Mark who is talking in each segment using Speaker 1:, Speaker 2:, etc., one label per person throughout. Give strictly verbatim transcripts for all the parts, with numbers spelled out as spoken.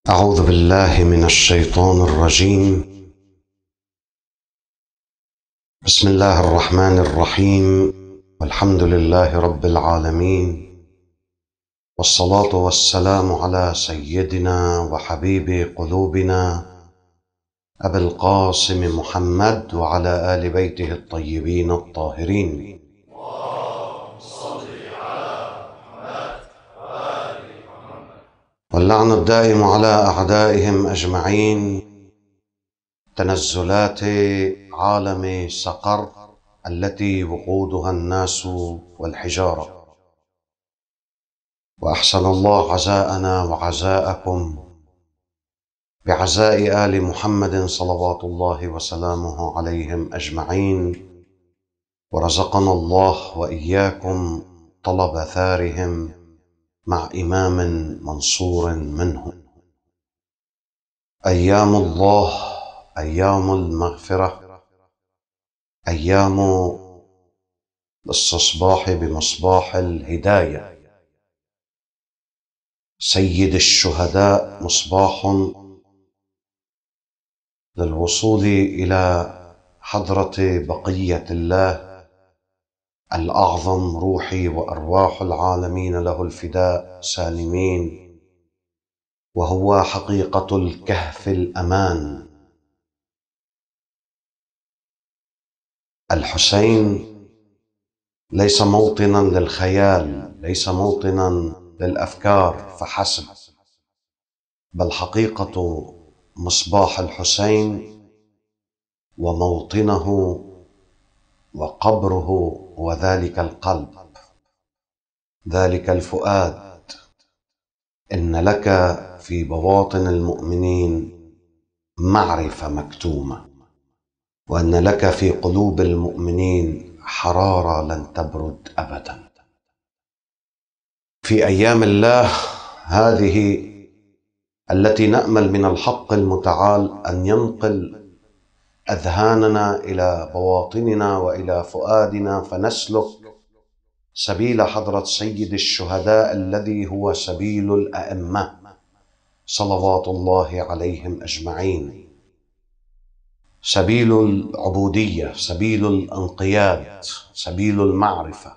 Speaker 1: أعوذ بالله من الشيطان الرجيم. بسم الله الرحمن الرحيم، والحمد لله رب العالمين، والصلاة والسلام على سيدنا وحبيب قلوبنا أبي القاسم محمد وعلى آل بيته الطيبين الطاهرين. واللعن الدائم على أعدائهم أجمعين. تنزلات عالم سقر التي وقودها الناس والحجارة. وأحسن الله عزاءنا وعزاءكم بعزاء آل محمد صلوات الله وسلامه عليهم أجمعين، ورزقنا الله وإياكم طلب ثارهم مع إمام منصور منهم. أيام الله، أيام المغفرة، أيام الاستصباح بمصباح الهداية. سيد الشهداء مصباح للوصول إلى حضرة بقية الله الأعظم، روحي وأرواح العالمين له الفداء سالمين، وهو حقيقة الكهف الأمان. الحسين ليس موطنا للخيال، ليس موطنا للأفكار فحسب، بل حقيقة مصباح الحسين وموطنه وقبره وذلك القلب، ذلك الفؤاد. إن لك في بواطن المؤمنين معرفة مكتومة، وأن لك في قلوب المؤمنين حرارة لن تبرد أبدا. في أيام الله هذه التي نأمل من الحق المتعال أن ينقل أذهاننا إلى بواطننا وإلى فؤادنا، فنسلك سبيل حضرة سيد الشهداء الذي هو سبيل الأئمة صلوات الله عليهم أجمعين، سبيل العبودية، سبيل الانقياد، سبيل المعرفة.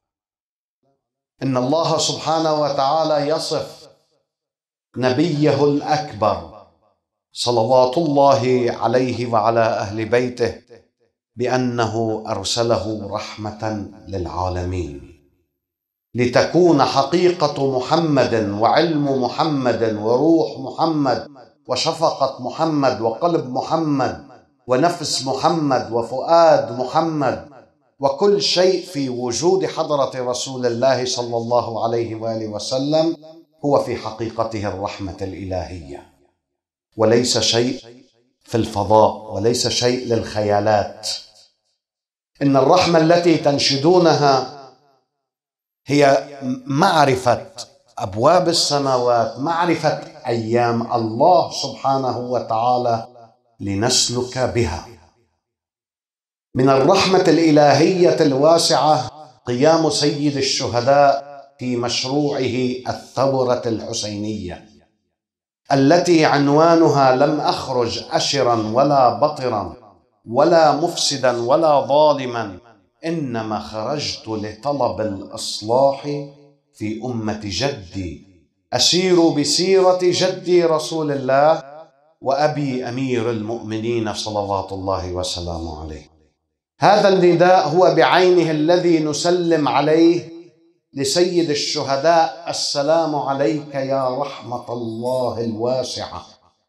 Speaker 1: إن الله سبحانه وتعالى يصف نبيه الأكبر صلوات الله عليه وعلى أهل بيته بأنه أرسله رحمة للعالمين، لتكون حقيقة محمد وعلم محمد وروح محمد وشفقة محمد وقلب محمد ونفس محمد وفؤاد محمد وكل شيء في وجود حضرة رسول الله صلى الله عليه وآله وسلم هو في حقيقته الرحمة الإلهية، وليس شيء في الفضاء، وليس شيء للخيالات. إن الرحمة التي تنشدونها هي معرفة أبواب السماوات، معرفة أيام الله سبحانه وتعالى لنسلك بها. من الرحمة الإلهية الواسعة قيام سيد الشهداء في مشروعه الثورة الحسينية التي عنوانها: لم أخرج أشرا ولا بطرا ولا مفسدا ولا ظالما، إنما خرجت لطلب الإصلاح في أمة جدي، أسير بسيرة جدي رسول الله وأبي أمير المؤمنين صلوات الله وسلامه عليه. هذا النداء هو بعينه الذي نسلم عليه لسيد الشهداء: السلام عليك يا رحمة الله الواسعة.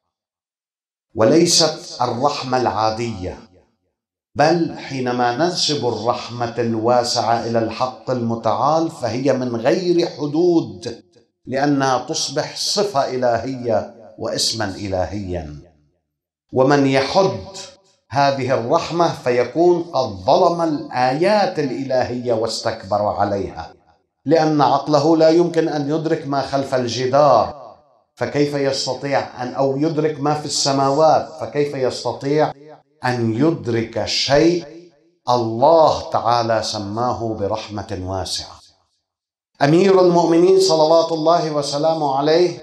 Speaker 1: وليست الرحمة العادية، بل حينما ننسب الرحمة الواسعة إلى الحق المتعال فهي من غير حدود، لأنها تصبح صفة إلهية واسما إلهيا. ومن يحد هذه الرحمة فيكون قد ظلم الآيات الإلهية واستكبر عليها، لأن عقله لا يمكن أن يدرك ما خلف الجدار، فكيف يستطيع أن أو يدرك ما في السماوات، فكيف يستطيع أن يدرك شيء الله تعالى سماه برحمة واسعة. أمير المؤمنين صلوات الله وسلامه عليه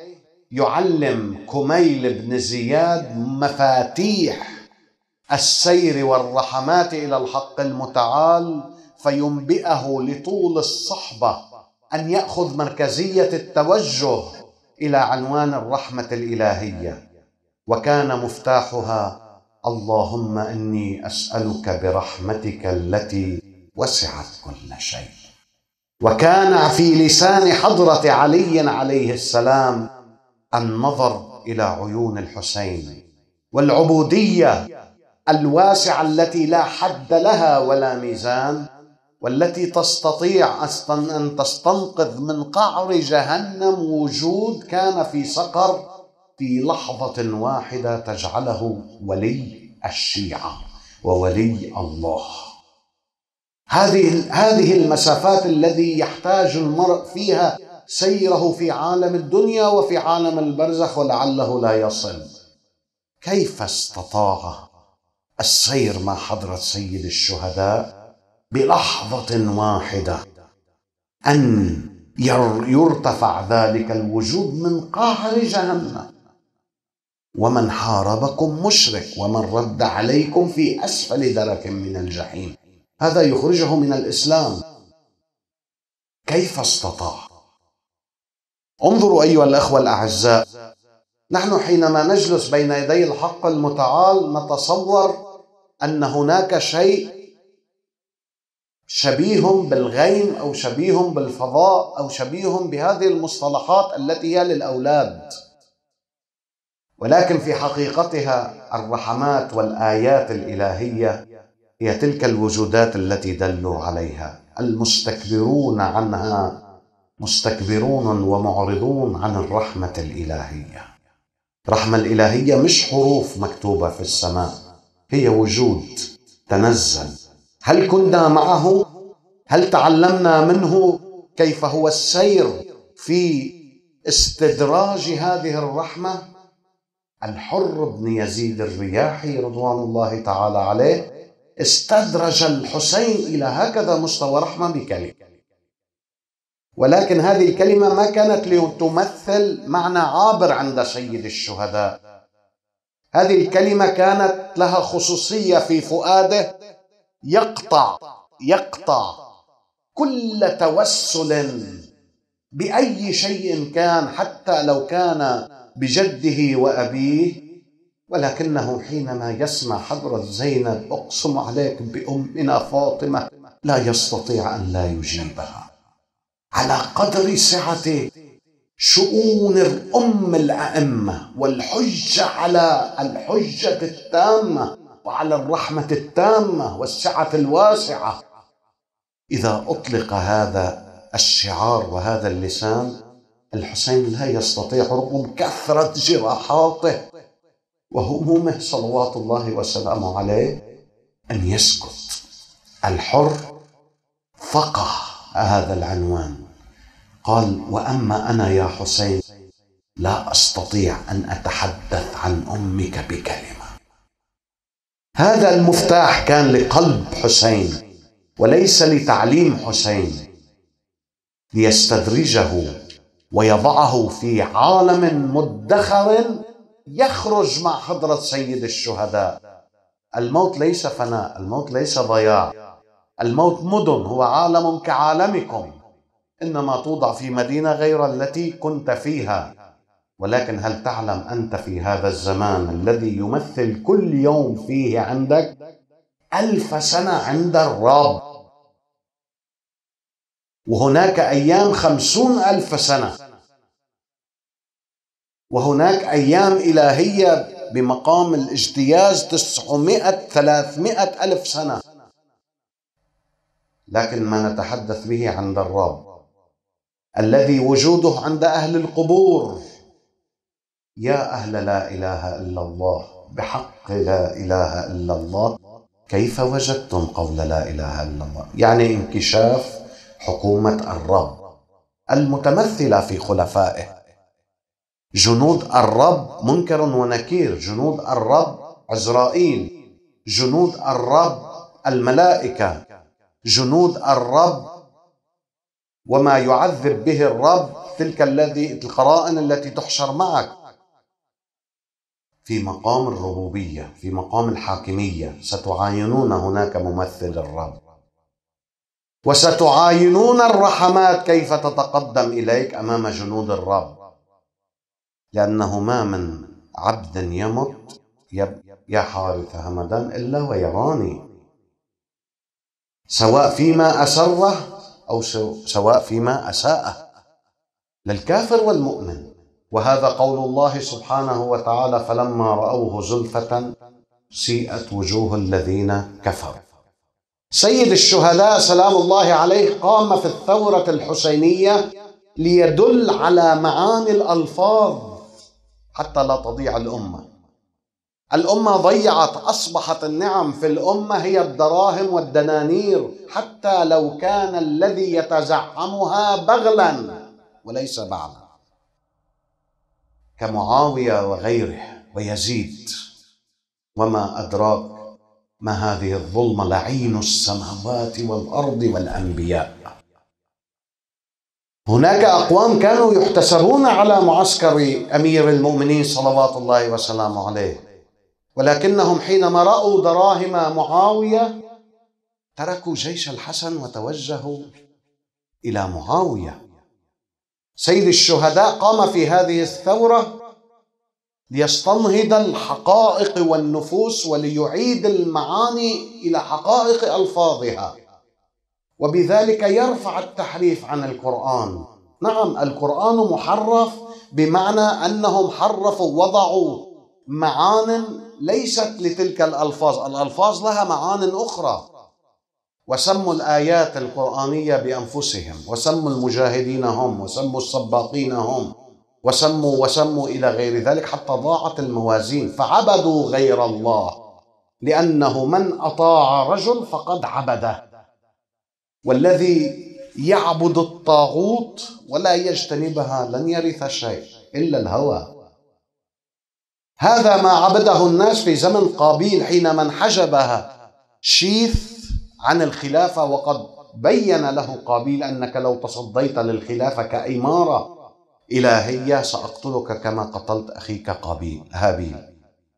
Speaker 1: يعلم كميل بن زياد مفاتيح السير والرحمات إلى الحق المتعال، فينبئه لطول الصحبة أن يأخذ مركزية التوجه إلى عنوان الرحمة الإلهية، وكان مفتاحها: اللهم إني أسألك برحمتك التي وسعت كل شيء. وكان في لسان حضرة علي عليه السلام النظر إلى عيون الحسين، والعبودية الواسعة التي لا حد لها ولا ميزان، والتي تستطيع أن تستنقذ من قعر جهنم وجود كان في سقر في لحظة واحدة تجعله ولي الشيعة وولي الله. هذه هذه المسافات الذي يحتاج المرء فيها سيره في عالم الدنيا وفي عالم البرزخ ولعله لا يصل. كيف استطاع السير مع حضرة سيد الشهداء بلحظة واحدة أن يرتفع ذلك الوجود من قعر جهنم؟ ومن حاربكم مشرك ومن رد عليكم في أسفل درك من الجحيم، هذا يخرجه من الإسلام. كيف استطاع؟ انظروا أيها الأخوة الأعزاء، نحن حينما نجلس بين يدي الحق المتعال نتصور أن هناك شيء شبيه بالغيم أو شبيه بالفضاء أو شبيه بهذه المصطلحات التي هي للأولاد، ولكن في حقيقتها الرحمات والآيات الإلهية هي تلك الوجودات التي دلوا عليها. المستكبرون عنها مستكبرون ومعرضون عن الرحمة الإلهية. الرحمة الإلهية مش حروف مكتوبة في السماء، هي وجود تنزل. هل كنا معه؟ هل تعلمنا منه كيف هو السير في استدراج هذه الرحمة؟ الحر بن يزيد الرياحي رضوان الله تعالى عليه استدرج الحسين إلى هكذا مستوى رحمة بكلمة، ولكن هذه الكلمة ما كانت لتمثل معنى عابر عند سيد الشهداء. هذه الكلمة كانت لها خصوصية في فؤاده، يقطع يقطع كل توسل بأي شيء كان، حتى لو كان بجده وأبيه. ولكنه حينما يسمع حضرة زينب أقسم عليك بأمنا فاطمة لا يستطيع أن لا يجيبها، على قدر سعة شؤون الأم الأئمة والحجة على الحجة التامة وعلى الرحمة التامة والسعة الواسعة. إذا أطلق هذا الشعار وهذا اللسان، الحسين لا يستطيع رغم كثرة جراحاته وهمومه صلوات الله وسلامه عليه أن يسكت. الحر فقه هذا العنوان، قال: وأما أنا يا حسين لا أستطيع أن أتحدث عن أمك بكلمة. هذا المفتاح كان لقلب حسين وليس لتعليم حسين، ليستدرجه ويضعه في عالم مدخر يخرج مع حضرة سيد الشهداء. الموت ليس فناء، الموت ليس ضياع، الموت مدن، هو عالم كعالمكم، إنما توضع في مدينة غير التي كنت فيها. ولكن هل تعلم أنت في هذا الزمان الذي يمثل كل يوم فيه عندك ألف سنة عند الرب، وهناك أيام خمسون ألف سنة، وهناك أيام إلهية بمقام الاجتياز تسعمائة ثلاثمائة ألف سنة، لكن ما نتحدث به عند الرب الذي وجوده عند أهل القبور. يا أهل لا إله إلا الله، بحق لا إله إلا الله كيف وجدتم قول لا إله إلا الله؟ يعني انكشاف حكومة الرب المتمثلة في خلفائه. جنود الرب منكر ونكير، جنود الرب عزرائيل، جنود الرب الملائكة، جنود الرب وما يعذب به الرب تلك الذي القرائن التي تحشر معك. في مقام الربوبية، في مقام الحاكمية، ستعاينون هناك ممثل الرب، وستعاينون الرحمات كيف تتقدم إليك أمام جنود الرب، لأنه ما من عبد يمت يا حارث همدان إلا ويراني، سواء فيما أسره أو سواء فيما أساءه، للكافر والمؤمن. وهذا قول الله سبحانه وتعالى: فلما رأوه زلفة سيئت وجوه الذين كفروا. سيد الشهداء سلام الله عليه قام في الثورة الحسينية ليدل على معاني الألفاظ حتى لا تضيع الأمة. الأمة ضيعت، أصبحت النعم في الأمة هي الدراهم والدنانير، حتى لو كان الذي يتزعمها بغلا وليس بعلا، كمعاوية وغيره ويزيد. وما أدراك ما هذه الظلمة، لعين السماوات والأرض والأنبياء. هناك أقوام كانوا يحتسبون على معسكر أمير المؤمنين صلوات الله وسلامه عليه، ولكنهم حينما رأوا دراهم معاوية تركوا جيش الحسن وتوجهوا إلى معاوية. سيد الشهداء قام في هذه الثورة ليستنهض الحقائق والنفوس وليعيد المعاني إلى حقائق ألفاظها، وبذلك يرفع التحريف عن القرآن. نعم، القرآن محرف بمعنى أنهم حرفوا، وضعوا معان ليست لتلك الألفاظ، الألفاظ لها معان أخرى، وسموا الآيات القرآنية بأنفسهم، وسموا المجاهدين هم، وسموا السباقين هم، وسموا وسموا إلى غير ذلك، حتى ضاعت الموازين، فعبدوا غير الله، لأنه من أطاع رجل فقد عبده، والذي يعبد الطاغوت ولا يجتنبها لن يرث شيء إلا الهوى. هذا ما عبده الناس في زمن قابيل حينما انحجبها شيث عن الخلافة، وقد بين له قابيل: أنك لو تصديت للخلافة كإمارة إلهية سأقتلك كما قتلت أخيك قابيل هابيل.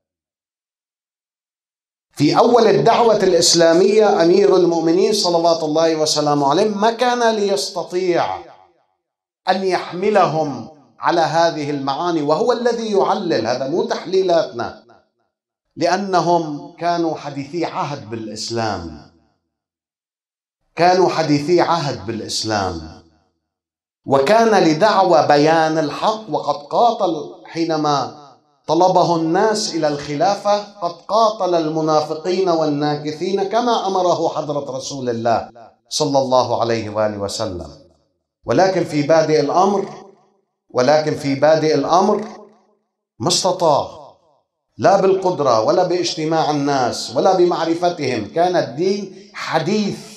Speaker 1: في أول الدعوة الإسلامية أمير المؤمنين صلوات الله وسلامه عليه ما كان ليستطيع أن يحملهم على هذه المعاني، وهو الذي يعلل، هذا مو تحليلاتنا، لأنهم كانوا حديثي عهد بالإسلام، كانوا حديثي عهد بالإسلام، وكان لدعوى بيان الحق، وقد قاتل حينما طلبه الناس إلى الخلافة، قد قاتل المنافقين والناكثين كما أمره حضرة رسول الله صلى الله عليه وآله وسلم. ولكن في بادئ الأمر ولكن في بادئ الأمر ما استطاع، لا بالقدرة ولا باجتماع الناس ولا بمعرفتهم، كان الدين حديث.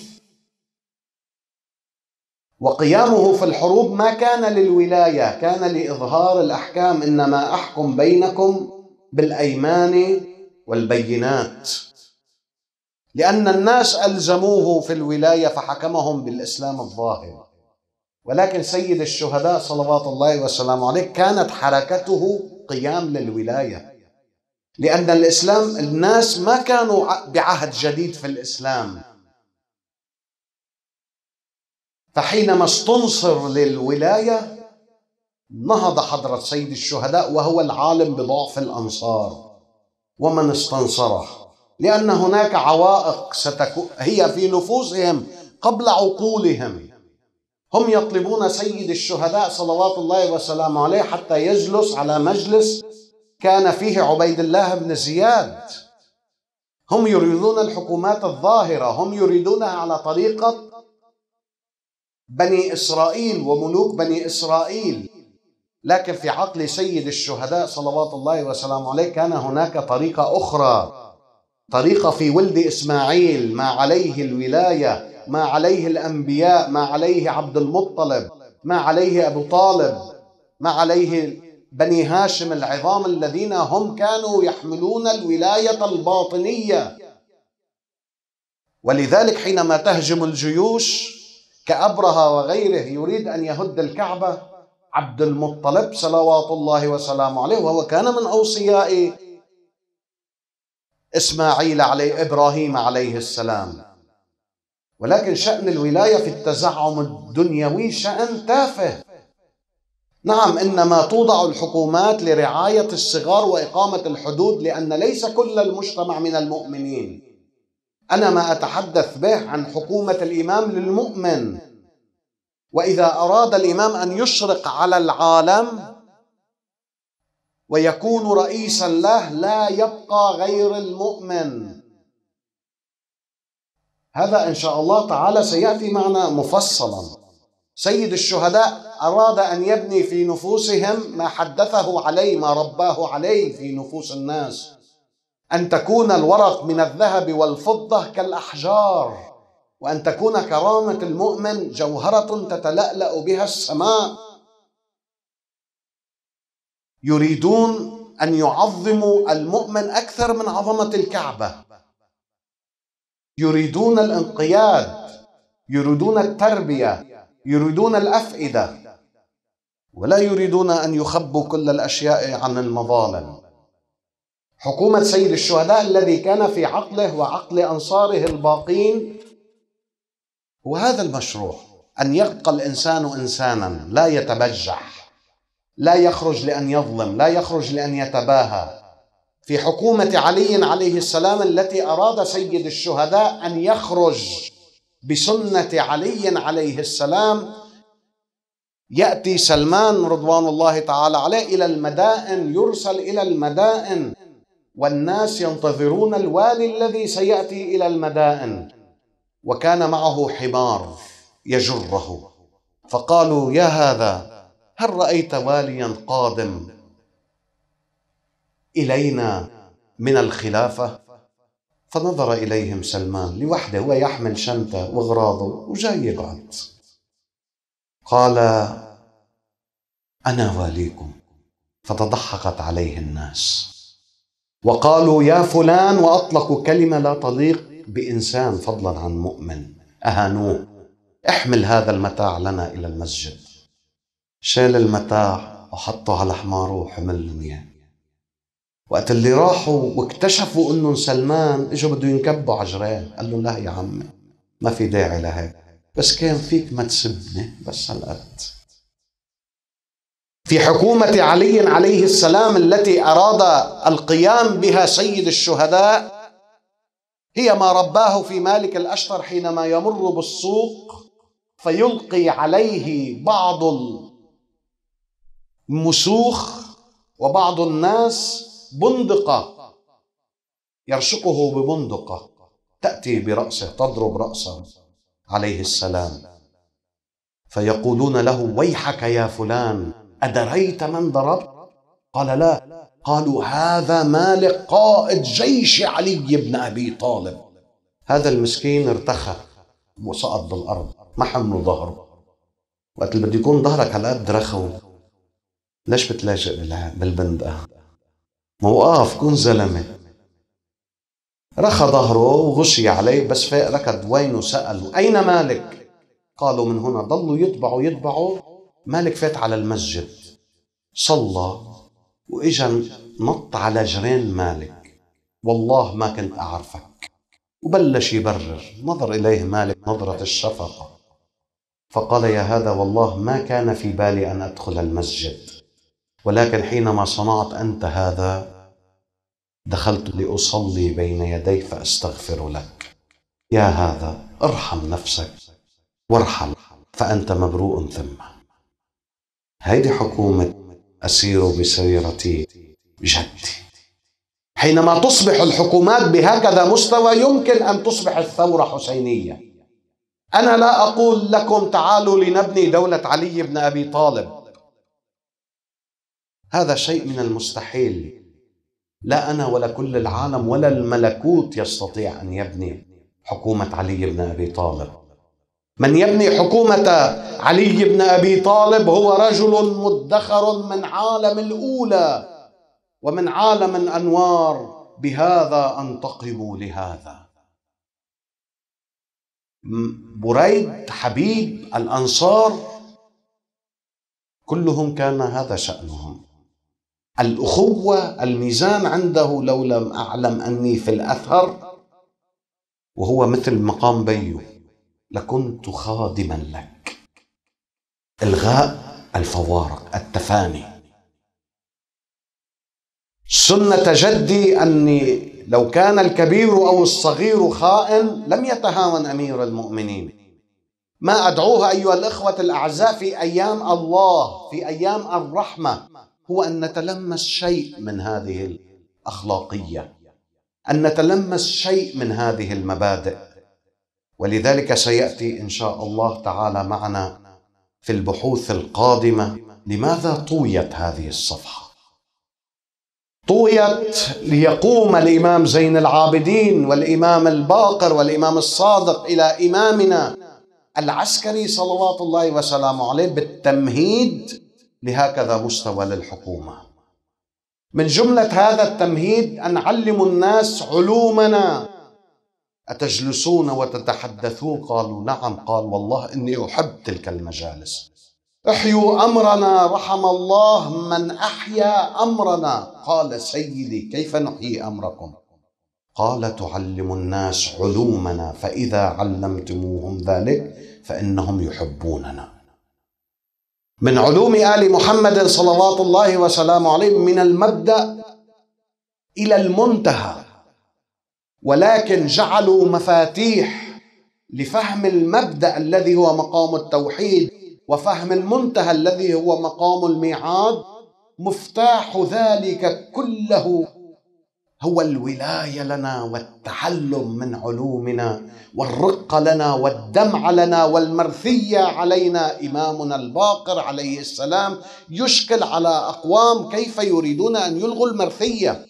Speaker 1: وقيامه في الحروب ما كان للولاية، كان لإظهار الأحكام: إنما أحكم بينكم بالأيمان والبينات، لأن الناس ألزموه في الولاية فحكمهم بالإسلام الظاهر. ولكن سيد الشهداء صلوات الله وسلامه عليه كانت حركته قيام للولاية، لأن الإسلام الناس ما كانوا بعهد جديد في الإسلام، فحينما استنصر للولاية نهض حضرة سيد الشهداء وهو العالم بضعف الأنصار ومن استنصره، لأن هناك عوائق ستكون هي في نفوسهم قبل عقولهم. هم يطلبون سيد الشهداء صلوات الله وسلامه عليه حتى يجلس على مجلس كان فيه عبيد الله بن زياد. هم يريدون الحكومات الظاهرة، هم يريدونها على طريقة بني إسرائيل وملوك بني إسرائيل. لكن في عقل سيد الشهداء صلوات الله وسلامه عليه كان هناك طريقة أخرى، طريقة في ولد إسماعيل، ما عليه الولاية، ما عليه الأنبياء، ما عليه عبد المطلب، ما عليه أبو طالب، ما عليه بني هاشم العظام الذين هم كانوا يحملون الولاية الباطنية. ولذلك حينما تهجم الجيوش كأبرهة وغيره يريد أن يهد الكعبة، عبد المطلب صلوات الله وسلامه عليه، وهو كان من أوصياء إسماعيل عليه إبراهيم عليه السلام. ولكن شأن الولاية في التزعم الدنيوي شأن تافه. نعم، إنما توضع الحكومات لرعاية الصغار وإقامة الحدود، لأن ليس كل المجتمع من المؤمنين. أنا ما أتحدث به عن حكومة الإمام للمؤمن، وإذا أراد الإمام أن يشرق على العالم ويكون رئيسا له لا يبقى غير المؤمن. هذا إن شاء الله تعالى سيأتي معنا مفصلا. سيد الشهداء أراد أن يبني في نفوسهم ما حدثه عليه، ما رباه عليه في نفوس الناس، أن تكون الورق من الذهب والفضة كالأحجار، وأن تكون كرامة المؤمن جوهرة تتلألأ بها السماء. يريدون أن يعظموا المؤمن أكثر من عظمة الكعبة، يريدون الانقياد، يريدون التربية، يريدون الأفئدة، ولا يريدون أن يخبوا كل الأشياء عن المظالم. حكومة سيد الشهداء الذي كان في عقله وعقل أنصاره الباقين هو هذا المشروع، أن يبقى الإنسان إنسانا لا يتبجح، لا يخرج لأن يظلم، لا يخرج لأن يتباهى. في حكومة علي عليه السلام التي أراد سيد الشهداء أن يخرج بسنة علي عليه السلام، يأتي سلمان رضوان الله تعالى عليه إلى المدائن، يرسل إلى المدائن والناس ينتظرون الوالي الذي سيأتي إلى المدائن، وكان معه حمار يجره، فقالوا: يا هذا، هل رأيت واليا قادم إلينا من الخلافة؟ فنظر إليهم سلمان لوحده، هو يحمل شنطة وغراضه وجاي يقعد. قال: أنا واليكم. فتضحكت عليه الناس وقالوا: يا فلان، وأطلقوا كلمة لا تليق بإنسان فضلا عن مؤمن، أهانوه. احمل هذا المتاع لنا إلى المسجد. شال المتاع وحطه على حماره وحملهم إياه. وقت اللي راحوا واكتشفوا انه سلمان، اجوا بده ينكبوا على جراه، قال له: لا يا عمي، ما في داعي لهيك، بس كان فيك ما تسبني بس هالقد. في حكومة علي عليه السلام التي أراد القيام بها سيد الشهداء، هي ما رباه في مالك الأشتر حينما يمر بالسوق فيلقي عليه بعض المسوخ وبعض الناس بندقة، يرشقه ببندقة تأتي برأسه تضرب رأسه عليه السلام، فيقولون له: ويحك يا فلان، أدريت من ضرب؟ قال: لا. قالوا: هذا مالك قائد جيش علي بن أبي طالب. هذا المسكين ارتخى وسقط بالأرض، ما حملوا ظهره. وقت اللي بده يكون ظهرك على قد رخو، ليش بتلاجئ بالبندقة؟ موقف، كون زلمة. رخى ظهره وغشي عليه، بس فاق ركض وينه، سألوا: أين مالك؟ قالوا: من هنا. ضلوا يتبعوا يتبعوا. مالك فات على المسجد، صلى، وإجا نط على جرين مالك: والله ما كنت أعرفك. وبلش يبرر. نظر إليه مالك نظرة الشفقة، فقال: يا هذا، والله ما كان في بالي أن أدخل المسجد، ولكن حينما صنعت أنت هذا دخلت لأصلي بين يدي فأستغفر لك. يا هذا، ارحم نفسك وارحل، فأنت مبروء ثم. هيدي حكومة أسير بسيرة جدي. حينما تصبح الحكومات بهكذا مستوى يمكن أن تصبح الثورة حسينية. أنا لا أقول لكم تعالوا لنبني دولة علي بن أبي طالب، هذا شيء من المستحيل. لا أنا ولا كل العالم ولا الملكوت يستطيع أن يبني حكومة علي بن أبي طالب. من يبني حكومة علي بن أبي طالب هو رجل مدخر من عالم الأولى ومن عالم الأنوار. بهذا أنتقم لهذا. بريد حبيب الأنصار كلهم كان هذا شأنهم. الأخوة الميزان عنده لو لم أعلم أني في الأثر، وهو مثل مقام بيو، لكنت خادما لك. إلغاء الفوارق، التفاني. سنة جدي أني لو كان الكبير أو الصغير خائن لم يتهاون أمير المؤمنين. ما أدعوه أيها الإخوة الأعزاء في أيام الله، في أيام الرحمة، هو أن نتلمس شيء من هذه الأخلاقية، أن نتلمس شيء من هذه المبادئ. ولذلك سيأتي إن شاء الله تعالى معنا في البحوث القادمة لماذا طويت هذه الصفحة. طويت ليقوم الإمام زين العابدين والإمام الباقر والإمام الصادق إلى إمامنا العسكري صلوات الله وسلامه عليه بالتمهيد لهكذا مستوى للحكومة. من جملة هذا التمهيد أن علموا الناس علومنا. أتجلسون وتتحدثون؟ قالوا نعم. قال والله إني أحب تلك المجالس. احيوا أمرنا رحم الله من أحيا أمرنا. قال سيدي كيف نحيي أمركم؟ قال تعلم الناس علومنا، فإذا علمتموهم ذلك فإنهم يحبوننا. من علوم آل محمد صلوات الله وسلامه عليه من المبدأ إلى المنتهى، ولكن جعلوا مفاتيح لفهم المبدأ الذي هو مقام التوحيد وفهم المنتهى الذي هو مقام الميعاد. مفتاح ذلك كله هو الولاية لنا والتعلم من علومنا والرقة لنا والدمع لنا والمرثية علينا. إمامنا الباقر عليه السلام يشكل على أقوام كيف يريدون أن يلغوا المرثية.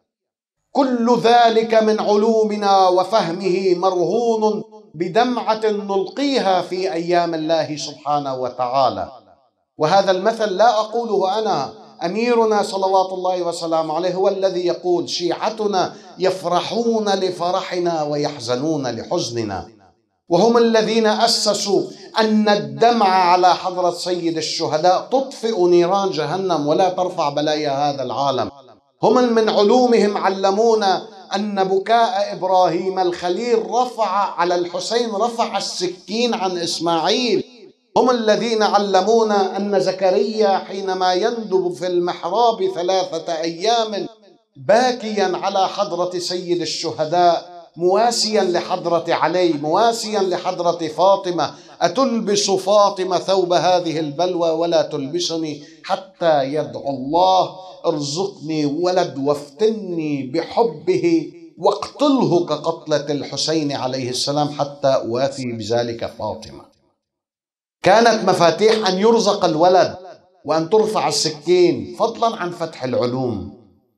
Speaker 1: كل ذلك من علومنا وفهمه مرهون بدمعة نلقيها في أيام الله سبحانه وتعالى. وهذا المثل لا أقوله أنا، أميرنا صلوات الله وسلامه عليه هو الذي يقول: شيعتنا يفرحون لفرحنا ويحزنون لحزننا. وهم الذين أسسوا أن الدمع على حضرة سيد الشهداء تطفئ نيران جهنم ولا ترفع بلايا هذا العالم. هم من علومهم علمونا أن بكاء إبراهيم الخليل رفع على الحسين رفع السكين عن إسماعيل. هم الذين علمونا أن زكريا حينما يندب في المحراب ثلاثة أيام باكيا على حضرة سيد الشهداء مواسيا لحضرة علي مواسيا لحضرة فاطمة: أتلبس فاطمة ثوب هذه البلوى ولا تلبسني حتى يدعو الله ارزقني ولد وافتني بحبه واقتله كقتلة الحسين عليه السلام حتى أوافي بذلك فاطمة. كانت مفاتيح أن يرزق الولد وأن ترفع السكين، فضلا عن فتح العلوم.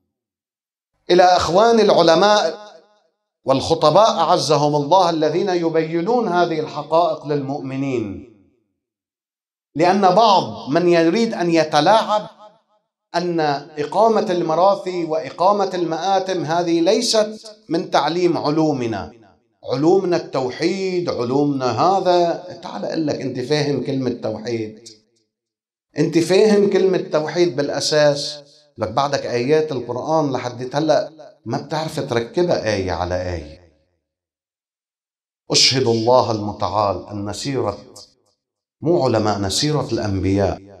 Speaker 1: إلى أخوان العلماء والخطباء أعزهم الله الذين يبينون هذه الحقائق للمؤمنين، لأن بعض من يريد أن يتلاعب أن إقامة المراثي وإقامة المآتم هذه ليست من تعليم علومنا. علومنا التوحيد، علومنا هذا. تعال أقول لك، أنت فاهم كلمة توحيد؟ أنت فاهم كلمة توحيد بالأساس؟ لك بعدك آيات القرآن لحد هلأ ما بتعرف تركبها آية على آية. أشهد الله المتعال أن سيرة مو علماء سيرة الأنبياء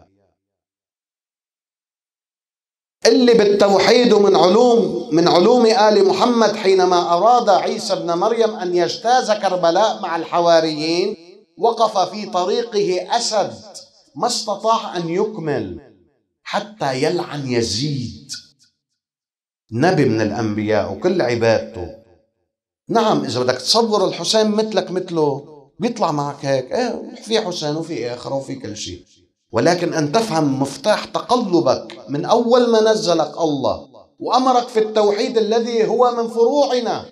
Speaker 1: اللي بالتوحيد من علوم من علوم آل محمد. حينما أراد عيسى بن مريم أن يجتاز كربلاء مع الحواريين وقف في طريقه أسد ما استطاع أن يكمل حتى يلعن يزيد، نبي من الأنبياء وكل عبادته. نعم، إذا بدك تصور الحسين مثلك مثله بيطلع معك هيك، ايه في حسين وفي آخر وفي كل شيء، ولكن أن تفهم مفتاح تقلبك من أول ما نزلك الله وأمرك في التوحيد الذي هو من فروعنا،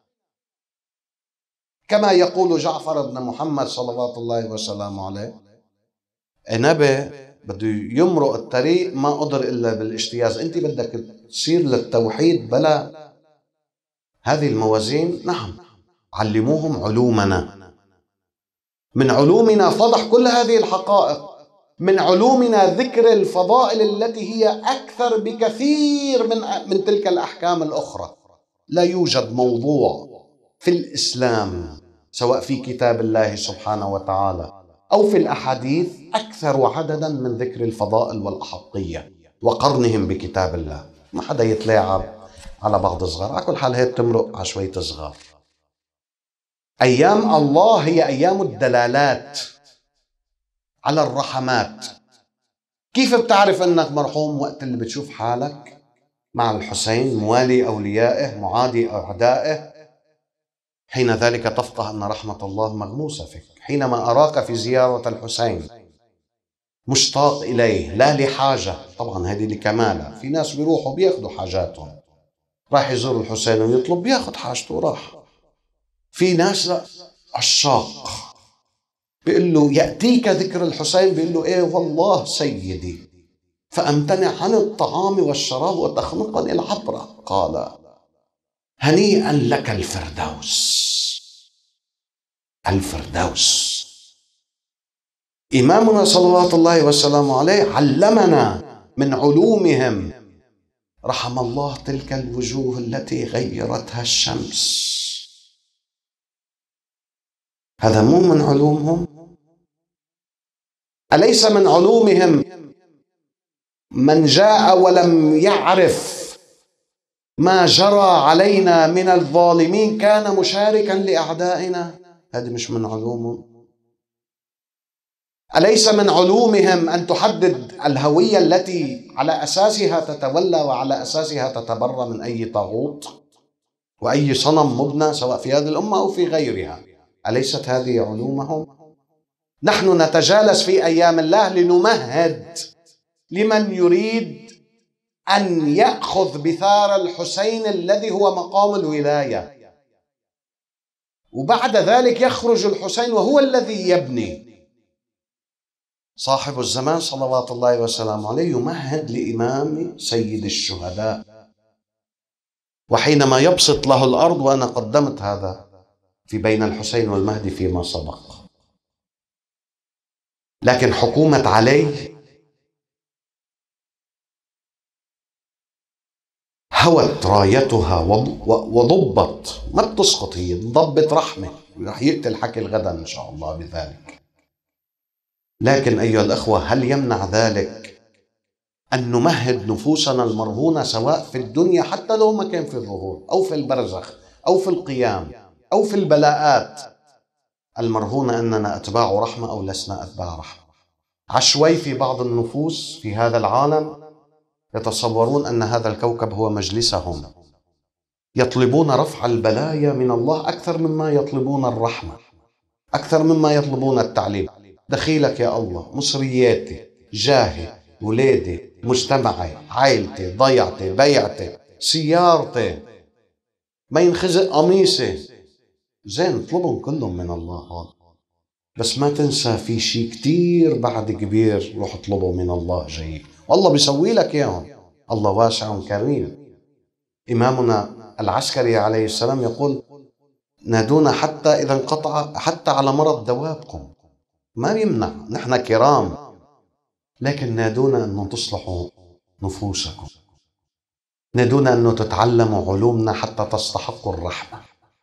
Speaker 1: كما يقول جعفر بن محمد صلوات الله وسلامه عليه: نبي بده يمرق الطريق ما قدر إلا بالاجتياز. أنت بدك تصير للتوحيد بلا هذه الموازين؟ نعم، علموهم علومنا. من علومنا فضح كل هذه الحقائق. من علومنا ذكر الفضائل التي هي أكثر بكثير من من تلك الأحكام الأخرى. لا يوجد موضوع في الإسلام سواء في كتاب الله سبحانه وتعالى أو في الأحاديث أكثر عددا من ذكر الفضائل والأحقية وقرنهم بكتاب الله. ما حدا يتلاعب على بعض صغار. على كل حال هي تمرق على شوية صغار. أيام الله هي أيام الدلالات على الرحمات. كيف بتعرف أنك مرحوم؟ وقت اللي بتشوف حالك مع الحسين موالي أوليائه معادي أعدائه، حين ذلك تفقه أن رحمة الله مغموسة فيك. حينما أراك في زيارة الحسين مشتاق إليه لا لحاجة، طبعا هذه لكمالة. في ناس بيروحوا بياخدوا حاجاتهم، راح يزور الحسين ويطلب بياخد حاجته وراح. في ناس عشاق بيقول له يأتيك ذكر الحسين، بيقول له إيه والله سيدي فأمتنع عن الطعام والشراب وتخنقني العبرة. قال هنيئا لك الفردوس. الفردوس. إمامنا صلوات الله وسلامه عليه علمنا من علومهم. رحم الله تلك الوجوه التي غيرتها الشمس. هذا مو من علومهم؟ أليس من علومهم من جاء ولم يعرف ما جرى علينا من الظالمين كان مشاركا لأعدائنا؟ هذه مش من علومهم؟ أليس من علومهم أن تحدد الهوية التي على أساسها تتولى وعلى أساسها تتبرى من أي طاغوت وأي صنم مبنى سواء في هذه الأمة أو في غيرها؟ أليست هذه علومهم؟ نحن نتجالس في أيام الله لنمهد لمن يريد أن يأخذ بثار الحسين الذي هو مقام الولاية، وبعد ذلك يخرج الحسين وهو الذي يبني. صاحب الزمان صلوات الله وسلامه عليه يمهد لإمام سيد الشهداء، وحينما يبسط له الأرض، وأنا قدمت هذا في بين الحسين والمهدي فيما سبق، لكن حكومة علي هوت رايتها وضبط. ما بتسقط، هي ضبط رحمة، رح يقتل حكي الغدا إن شاء الله بذلك. لكن أيها الأخوة، هل يمنع ذلك أن نمهد نفوسنا المرهونة سواء في الدنيا حتى لو ما كان في الظهور أو في البرزخ أو في القيام أو في البلاءات المرهونة أننا أتباع رحمة أو لسنا أتباع رحمة؟ عشوائي في بعض النفوس في هذا العالم يتصورون أن هذا الكوكب هو مجلسهم، يطلبون رفع البلايا من الله أكثر مما يطلبون الرحمة، أكثر مما يطلبون التعليم. دخيلك يا الله، مصرياتي، جاهي، ولادي، مجتمعي، عائلتي، ضيعتي، بيعتي، سيارتي، ما ينخزق قميصي، زين اطلبهم كلهم من الله هون، بس ما تنسى في شيء كتير بعد كبير روح اطلبه من الله جاي، والله بيسوي لك اياهم. الله واسع كريم. إمامنا العسكري عليه السلام يقول نادونا حتى إذا انقطع، حتى على مرض دوابكم، ما يمنع، نحن كرام، لكن نادونا أن تصلحوا نفوسكم، نادونا أن تتعلموا علومنا حتى تستحقوا الرحمة.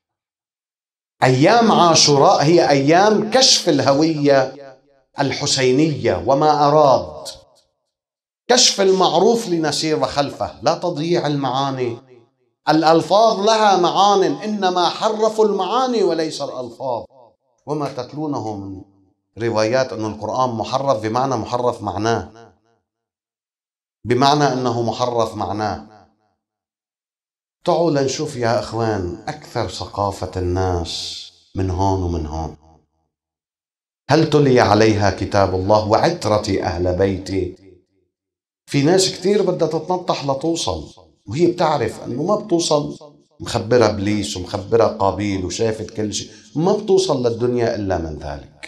Speaker 1: أيام عاشوراء هي أيام كشف الهوية الحسينية وما أراد، كشف المعروف لنسير خلفه، لا تضييع المعاني. الألفاظ لها معان، إنما حرفوا المعاني وليس الألفاظ. وما تتلونه من روايات أن القرآن محرف بمعنى محرف معناه، بمعنى أنه محرف معناه. تعالوا لنشوف يا أخوان أكثر ثقافة الناس من هون ومن هون. هل تلي عليها كتاب الله وعترتي أهل بيتي؟ في ناس كتير بدها تتنطح لتوصل، وهي بتعرف أنه ما بتوصل، مخبرة إبليس ومخبرة قابيل وشافت كل شيء، ما بتوصل للدنيا إلا من ذلك.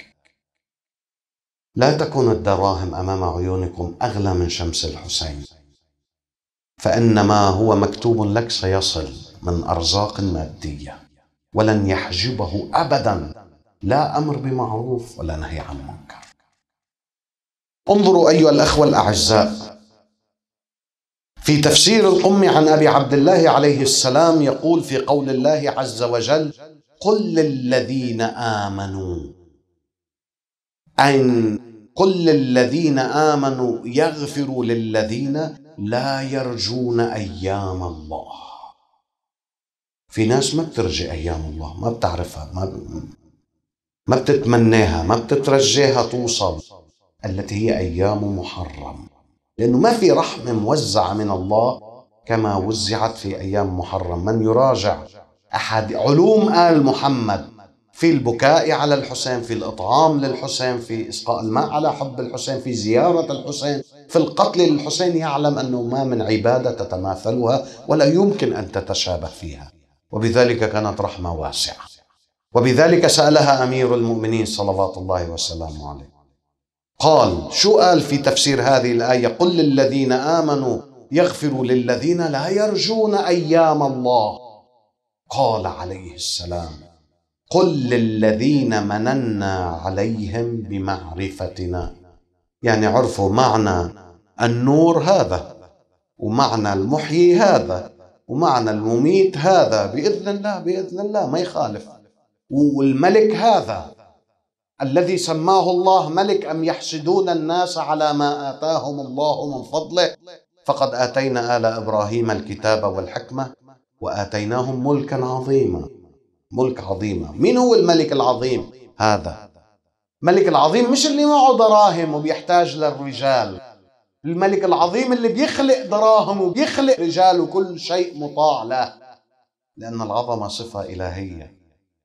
Speaker 1: لا تكون الدراهم أمام عيونكم أغلى من شمس الحسين، فإن ما هو مكتوب لك سيصل من أرزاق مادية، ولن يحجبه أبدا لا أمر بمعروف ولا نهي عن منكر. انظروا أيها الأخوة الأعزاء، في تفسير القم عن أبي عبد الله عليه السلام يقول في قول الله عز وجل: قل للذين آمنوا، أن قل للذين آمنوا يغفروا للذين لا يرجون أيام الله. في ناس ما بترجي أيام الله، ما بتعرفها، ما ما بتتمناها، ما بتترجيها توصل، التي هي أيام محرم، لأنه ما في رحمة موزعة من الله كما وزعت في أيام محرم. من يراجع أحد علوم آل محمد في البكاء على الحسين، في الإطعام للحسين، في إسقاء الماء على حب الحسين، في زيارة الحسين، في القتل للحسين، يعلم أنه ما من عبادة تتماثلها ولا يمكن أن تتشابه فيها، وبذلك كانت رحمة واسعة، وبذلك سألها أمير المؤمنين صلوات الله وسلامه عليه. قال شو قال في تفسير هذه الآية؟ قل للذين آمنوا يغفروا للذين لا يرجون أيام الله. قال عليه السلام: قل للذين مننا عليهم بمعرفتنا، يعني عرفوا معنى النور هذا، ومعنى المحيي هذا، ومعنى المميت هذا، بإذن الله بإذن الله ما يخالف، والملك هذا الذي سماه الله ملك: أم يحسدون الناس على ما آتاهم الله من فضله فقد آتينا آل إبراهيم الكتاب والحكمة وآتيناهم ملكا عظيما. ملك عظيما. مين هو الملك العظيم هذا؟ الملك العظيم مش اللي معه دراهم وبيحتاج للرجال، الملك العظيم اللي بيخلق دراهم وبيخلق رجال وكل شيء مطاع له، لأن العظمة صفة إلهية.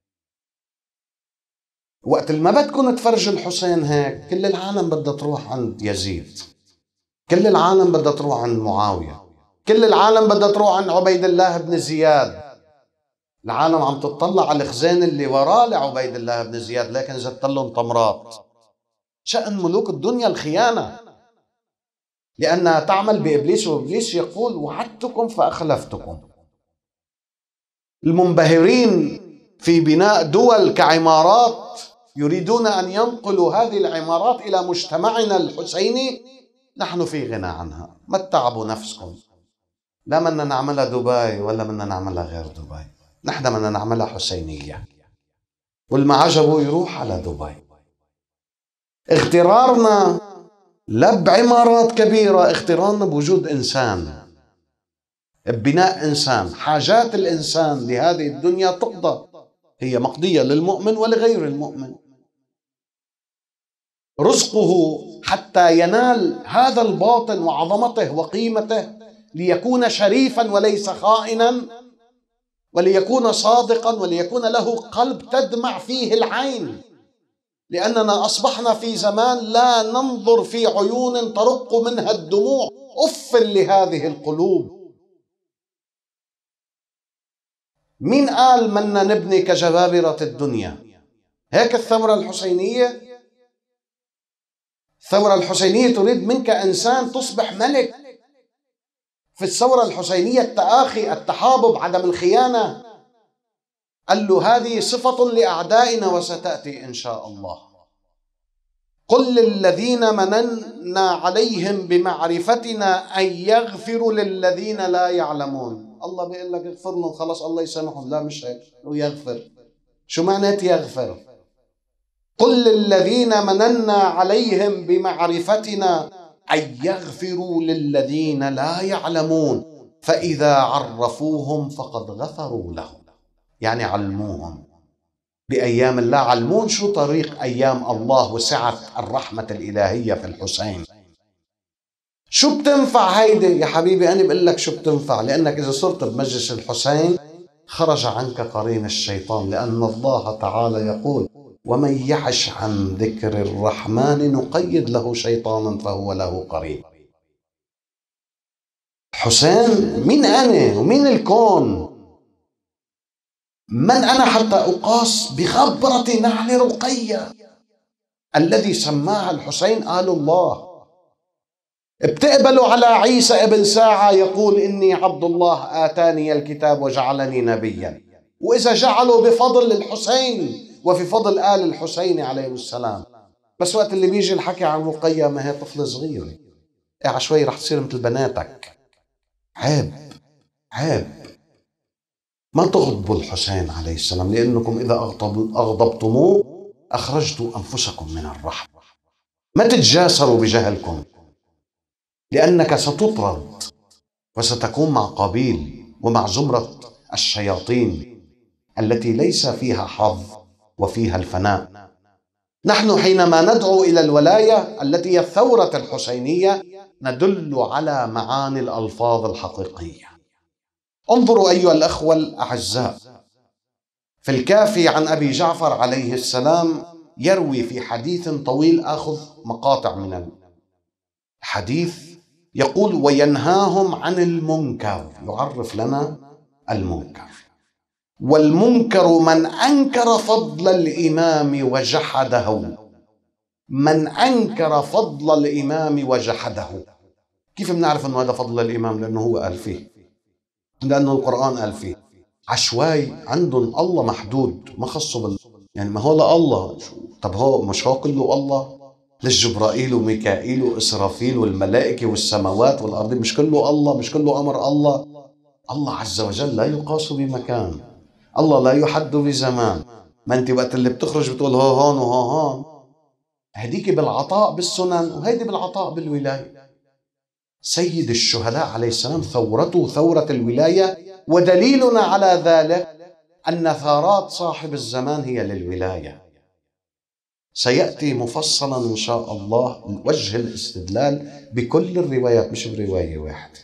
Speaker 1: وقت اللي ما بدكم تفرجوا الحسين هيك، كل العالم بدها تروح عند يزيد، كل العالم بدها تروح عند معاوية، كل العالم بدها تروح عند عبيد الله بن زياد. العالم عم تطلع على الخزان اللي وراه لعبيد الله بن زياد، لكن زدت لهم تمرات. شأن ملوك الدنيا الخيانة، لأنها تعمل بإبليس، وإبليس يقول: وعدتكم فأخلفتكم. المنبهرين في بناء دول كعمارات يريدون أن ينقلوا هذه العمارات إلى مجتمعنا الحسيني، نحن في غنى عنها. ما تتعبوا نفسكم، لا بدنا نعملها دبي ولا بدنا نعملها غير دبي، نحن بدنا نعملها حسينية، والما عجبه يروح على دبي. اغترارنا لا بعمارات كبيرة، اغترارنا بوجود إنسان، ببناء إنسان. حاجات الإنسان لهذه الدنيا تقضى، هي مقضية للمؤمن ولغير المؤمن. رزقه حتى ينال هذا الباطن وعظمته وقيمته، ليكون شريفا وليس خائنا، وليكون صادقا، وليكون له قلب تدمع فيه العين، لأننا أصبحنا في زمان لا ننظر في عيون ترق منها الدموع. أف لهذه القلوب. مين قال منا نبني كجبابرة الدنيا؟ هيك الثورة الحسينية. الثورة الحسينية تريد منك إنسان تصبح ملك. في الثورة الحسينية التآخي، التحابب، عدم الخيانة. قال له: هذه صفة لأعدائنا وستأتي إن شاء الله. قل للذين مننا عليهم بمعرفتنا أن يغفروا للذين لا يعلمون. الله بيقول لك اغفر لهم، خلاص الله يسامحهم. لا، مش هيك، ويغفر. شو معنات يغفر؟ قل للذين مننا عليهم بمعرفتنا أن يغفروا للذين لا يعلمون فإذا عرفوهم فقد غفروا لهم. يعني علموهم بأيام الله، علمون شو طريق أيام الله وسعة الرحمة الإلهية في الحسين. شو بتنفع هيدي يا حبيبي؟ أنا بقول لك شو بتنفع، لأنك إذا صرت بمجلس الحسين خرج عنك قرين الشيطان، لأن الله تعالى يقول: ومن يعش عن ذكر الرحمن نقيد له شيطانا فهو له قرين. حسين مين أنا ومين الكون؟ من أنا حتى أقاس بخبرة نعل رقية الذي سماها الحسين آل الله؟ بتقبلوا على عيسى ابن ساعة يقول: إني عبد الله آتاني الكتاب وجعلني نبيا، وإذا جعلوا بفضل الحسين وفي فضل آل الحسين عليه السلام، بس وقت اللي بيجي الحكي عن رقية، ما هي طفلة صغيرة، إيه عشوائي رح تصير مثل بناتك. عيب عيب. ما تغضبوا الحسين عليه السلام، لأنكم إذا أغضبتموه أخرجتوا أنفسكم من الرحمة. ما تتجاسروا بجهلكم، لأنك ستطرد وستكون مع قابيل ومع زمرة الشياطين التي ليس فيها حظ وفيها الفناء. نحن حينما ندعو إلى الولاية التي هي الثورة الحسينية ندل على معاني الألفاظ الحقيقية. انظروا أيها الأخوة الأعزاء، في الكافي عن أبي جعفر عليه السلام يروي في حديث طويل، آخذ مقاطع من الحديث، يقول: وينهاهم عن المنكر، يعرف لنا المنكر. والمنكر من أنكر فضل الإمام وجحده. من أنكر فضل الإمام وجحده. كيف بنعرف أنه هذا فضل الإمام؟ لأنه هو قال فيه، لأنه القرآن قال فيه. عشوائي عندهم الله محدود، ما خصوا بال... يعني ما هو لا الله. طب هو مش هو كله الله؟ للجبرائيل وميكائيل وإسرافيل والملائكة والسماوات والأرض، مش كله الله؟ مش كله أمر الله؟ الله عز وجل لا يقاس بمكان، الله لا يحد بزمان. ما انت وقت اللي بتخرج بتقول هو هون وهو هون، هديك بالعطاء بالسنن وهيدي بالعطاء بالولاية. سيد الشهداء عليه السلام ثورته ثورة الولاية، ودليلنا على ذلك أن ثارات صاحب الزمان هي للولاية. سيأتي مفصلا إن شاء الله وجه الاستدلال بكل الروايات، مش برواية واحدة.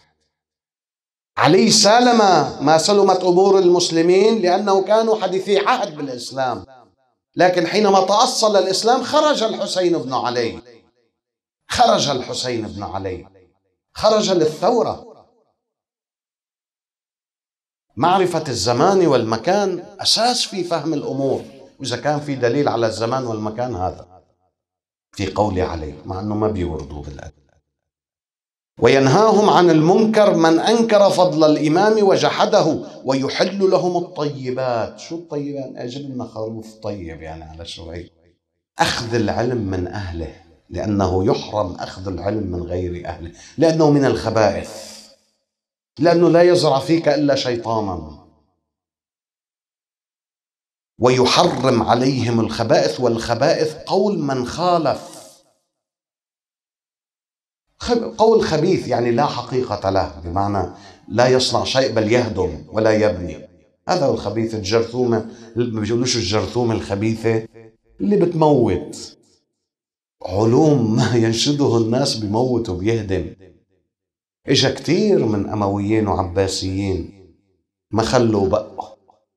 Speaker 1: علي سالم ما سلمت أمور المسلمين لأنه كانوا حديثي عهد بالإسلام، لكن حينما تأصل الإسلام خرج الحسين بن علي، خرج الحسين بن علي، خرج للثورة. معرفة الزمان والمكان أساس في فهم الأمور، وإذا كان في دليل على الزمان والمكان هذا في قول علي، مع أنه ما بيوردوا بالأدلة. وينهاهم عن المنكر من أنكر فضل الإمام وجحده ويحل لهم الطيبات. شو الطيبات؟ أجل لنا خروف طيب يعني على شوي. أخذ العلم من أهله، لأنه يحرم أخذ العلم من غير أهله، لأنه من الخبائث، لأنه لا يزرع فيك إلا شيطانا. ويحرم عليهم الخبائث، والخبائث قول من خالف، قول خبيث يعني لا حقيقة له، بمعنى لا يصنع شيء بل يهدم ولا يبني. هذا هو الخبيث. الجرثومة ما بيقولوش الجرثومة الخبيثة اللي بتموت. علوم ما ينشده الناس بموت وبيهدم. إجا كتير من أمويين وعباسيين ما خلوا بقى.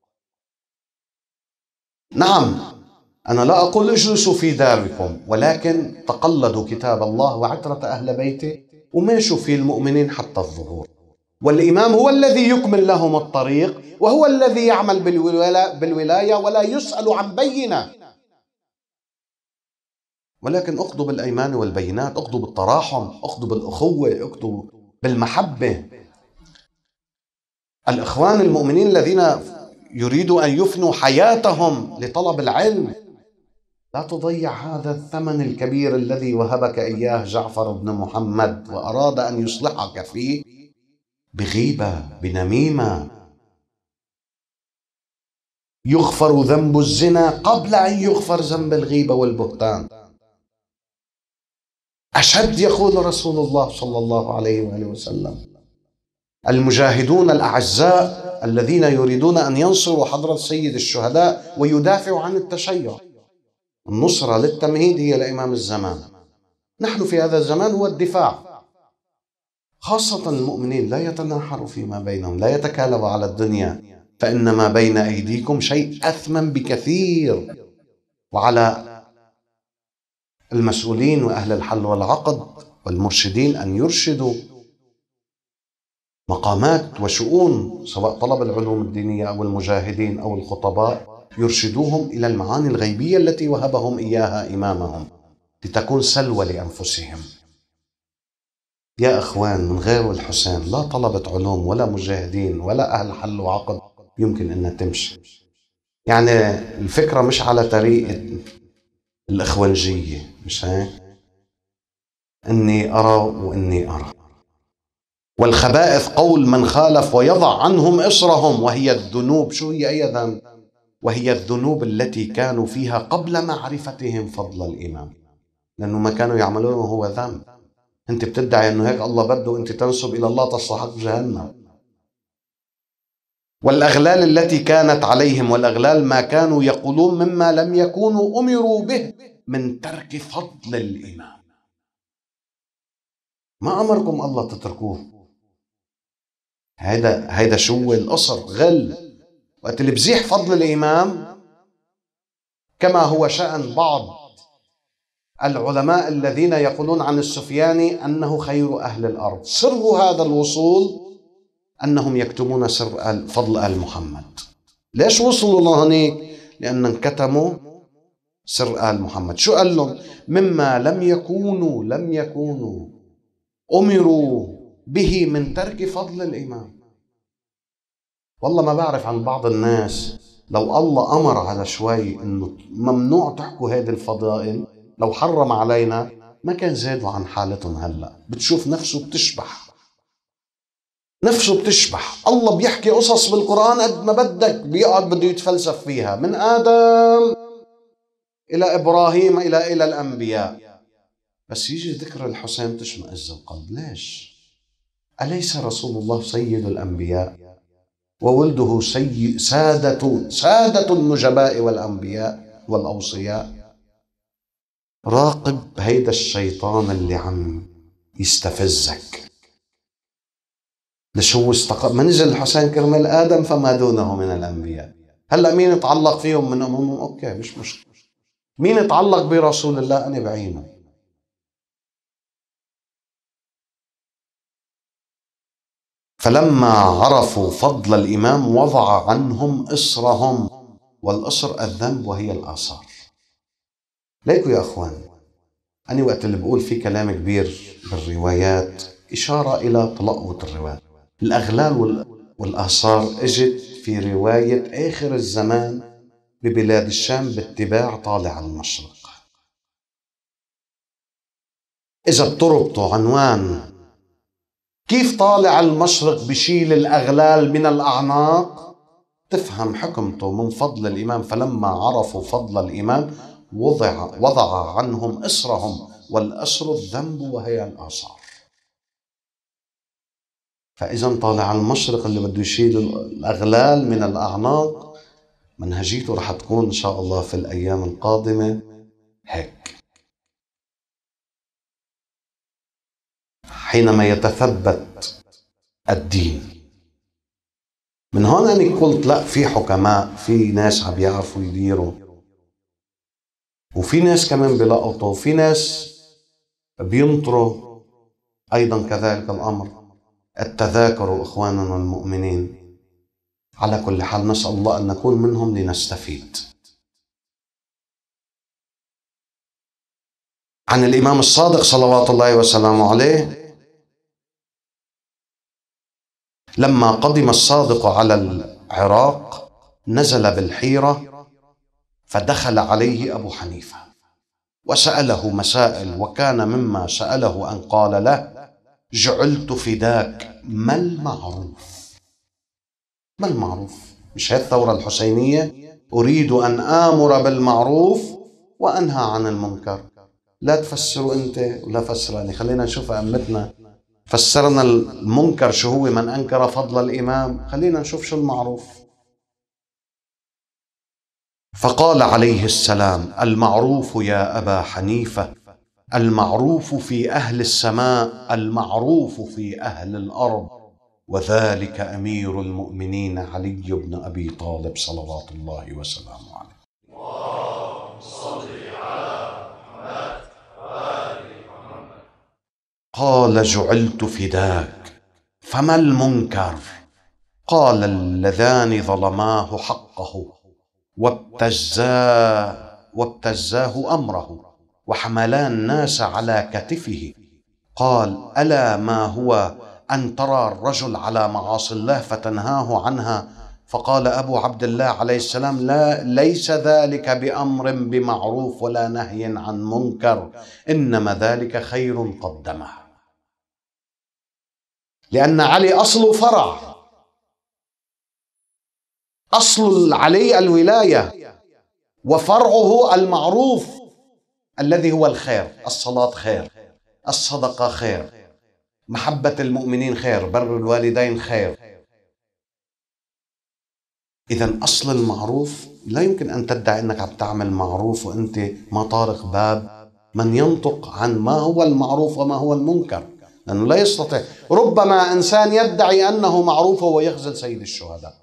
Speaker 1: نعم، أنا لا أقول اجلسوا في داركم، ولكن تقلدوا كتاب الله وعترة أهل بيته وماشوا في المؤمنين حتى الظهور. والإمام هو الذي يكمل لهم الطريق، وهو الذي يعمل بالولاية ولا يسأل عن بينة. ولكن اقضوا بالأيمان والبينات، اقضوا بالتراحم، اقضوا بالأخوة، اقضوا بالمحبة. الإخوان المؤمنين الذين يريدوا أن يفنوا حياتهم لطلب العلم، لا تضيع هذا الثمن الكبير الذي وهبك إياه جعفر بن محمد وأراد أن يصلحك فيه بغيبة، بنميمة. يغفر ذنب الزنا قبل أن يغفر ذنب الغيبة والبهتان. أشد، يقول رسول الله صلى الله عليه وآله وسلم: المجاهدون الأعزاء الذين يريدون أن ينصروا حضرة سيد الشهداء ويدافعوا عن التشيع. النصرة للتمهيد هي لإمام الزمان. نحن في هذا الزمان هو الدفاع، خاصة المؤمنين لا يتناحروا فيما بينهم، لا يتكالبوا على الدنيا، فإن ما بين أيديكم شيء أثمن بكثير. وعلى المسؤولين وأهل الحل والعقد والمرشدين أن يرشدوا مقامات وشؤون، سواء طلب العلوم الدينية أو المجاهدين أو الخطباء، يرشدوهم إلى المعاني الغيبية التي وهبهم إياها إمامهم لتكون سلوى لأنفسهم. يا أخوان، من غير الحسين لا طلبة علوم ولا مجاهدين ولا أهل حل وعقد يمكن أن تمشي. يعني الفكرة مش على طريقة الإخوانجية، مش هيك؟ إني أرى وإني أرى. والخبائث قول من خالف ويضع عنهم إصرهم، وهي الذنوب. شو هي أي ذنب؟ وهي الذنوب التي كانوا فيها قبل معرفتهم فضل الإمام، لأنه ما كانوا يعملونه هو ذنب. أنت بتدعي أنه هيك الله بده، أنت تنسب إلى الله تصلحك جهنم. والأغلال التي كانت عليهم، والأغلال ما كانوا يقولون مما لم يكونوا أمروا به من ترك فضل الإمام. ما أمركم الله تتركوه. هيدا هيدا شو القصر غل. وقت اللي بزيح فضل الإمام، كما هو شأن بعض العلماء الذين يقولون عن السفياني أنه خير أهل الأرض، سر هذا الوصول أنهم يكتمون سر فضل آل محمد. ليش وصلوا لهنيك؟ لأن انكتموا سر آل محمد. شو قال لهم؟ مما لم يكونوا لم يكونوا أمروا به من ترك فضل الإمام. والله ما بعرف عن بعض الناس، لو الله أمر على شوي إنه ممنوع تحكوا هذه الفضائل، لو حرم علينا ما كان زادوا عن حالتهم. هلأ بتشوف نفسه بتشبح، نفسه بتشبح. الله بيحكي قصص بالقرآن قد ما بدك، بيقعد بده يتفلسف فيها من آدم إلى إبراهيم إلى إلى الأنبياء، بس يجي ذكر الحسين تشمئز القلب. ليش؟ أليس رسول الله سيد الأنبياء وولده سيد سادة سادة النجباء والأنبياء والأوصياء؟ راقب هيدا الشيطان اللي عم يستفزك. ليش هو استقر؟ ما نزل الحسين كرمال آدم فما دونه من الأنبياء. هلأ مين يتعلق فيهم من أمهم؟ أوكي مش مشكلة. مين يتعلق برسول الله؟ أنا بعينه. فلما عرفوا فضل الإمام وضع عنهم إصرهم، والإصر الذنب وهي الآثار. ليكوا يا أخوان، أنا وقت اللي بقول في كلام كبير بالروايات إشارة إلى تلقوة الروايات. الأغلال والآثار اجت في رواية آخر الزمان ببلاد الشام باتباع طالع المشرق. إذا بتربطوا عنوان كيف طالع المشرق بشيل الأغلال من الأعناق، تفهم حكمته من فضل الإمام. فلما عرفوا فضل الإمام وضع, وضع عنهم إصرهم، والإصر الذنب وهي الآثار. فإذا طالع المشرق اللي بده يشيل الأغلال من الأعناق، منهجيته رح تكون إن شاء الله في الأيام القادمة هيك. حينما يتثبت الدين من هون أنا قلت لا، في حكماء، في ناس عم يعرفوا يديروا، وفي ناس كمان بلقطوا، وفي ناس بينطروا. أيضا كذلك الأمر التذاكر إخواننا المؤمنين. على كل حال نسأل الله أن نكون منهم لنستفيد. عن الإمام الصادق صلوات الله وسلامه عليه، لما قدم الصادق على العراق نزل بالحيرة، فدخل عليه أبو حنيفة وسأله مسائل، وكان مما سأله أن قال له: جعلت فداك، ما المعروف؟ ما المعروف؟ مش هي الثورة الحسينية؟ أريد أن آمر بالمعروف وأنهى عن المنكر. لا تفسروا أنت ولا فسراني، خلينا نشوف أئمتنا فسرنا المنكر شو هو، من أنكر فضل الإمام. خلينا نشوف شو المعروف. فقال عليه السلام: المعروف يا أبا حنيفة، المعروف في أهل السماء، المعروف في أهل الأرض، وذلك أمير المؤمنين علي بن أبي طالب صلوات الله وسلامه عليه. اللهم صل على محمد وآل محمد. قال: جعلت فداك، فما المنكر؟ قال: اللذان ظلماه حقه وابتزاه وابتزاه أمره وحملا الناس على كتفه. قال: ألا ما هو أن ترى الرجل على معاصي الله فتنهاه عنها، فقال أبو عبد الله عليه السلام: لا، ليس ذلك بأمر بمعروف ولا نهي عن منكر، إنما ذلك خير قدمه. لأن علي أصل فرع، أصل علي الولاية، وفرعه المعروف الذي هو الخير. الصلاة خير، الصدقة خير، محبة المؤمنين خير، بر الوالدين خير. إذن أصل المعروف لا يمكن أن تدعي أنك عم تعمل معروف وأنت ما طارق باب من ينطق عن ما هو المعروف وما هو المنكر، لأنه لا يستطيع. ربما إنسان يدعي أنه معروف وهو يخذل سيد الشهداء،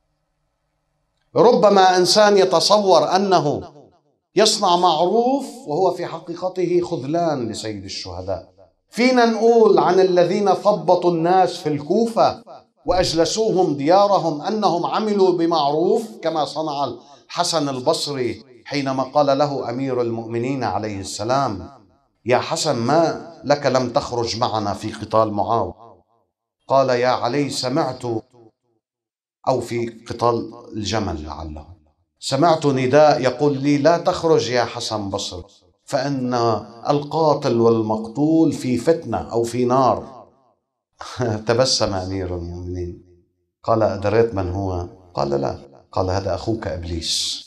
Speaker 1: ربما إنسان يتصور أنه يصنع معروف وهو في حقيقته خذلان لسيد الشهداء. فينا نقول عن الذين ثبطوا الناس في الكوفة وأجلسوهم ديارهم أنهم عملوا بمعروف، كما صنع الحسن البصري حينما قال له أمير المؤمنين عليه السلام: يا حسن، ما لك لم تخرج معنا في قتال معاوية؟ قال: يا علي، سمعت، أو في قتال الجمل لعله، سمعت نداء يقول لي: لا تخرج يا حسن بصري، فإن القاتل والمقتول في فتنة أو في نار. تبسم أمير المؤمنين قال: أدريت من هو؟ قال: لا. قال: هذا أخوك إبليس،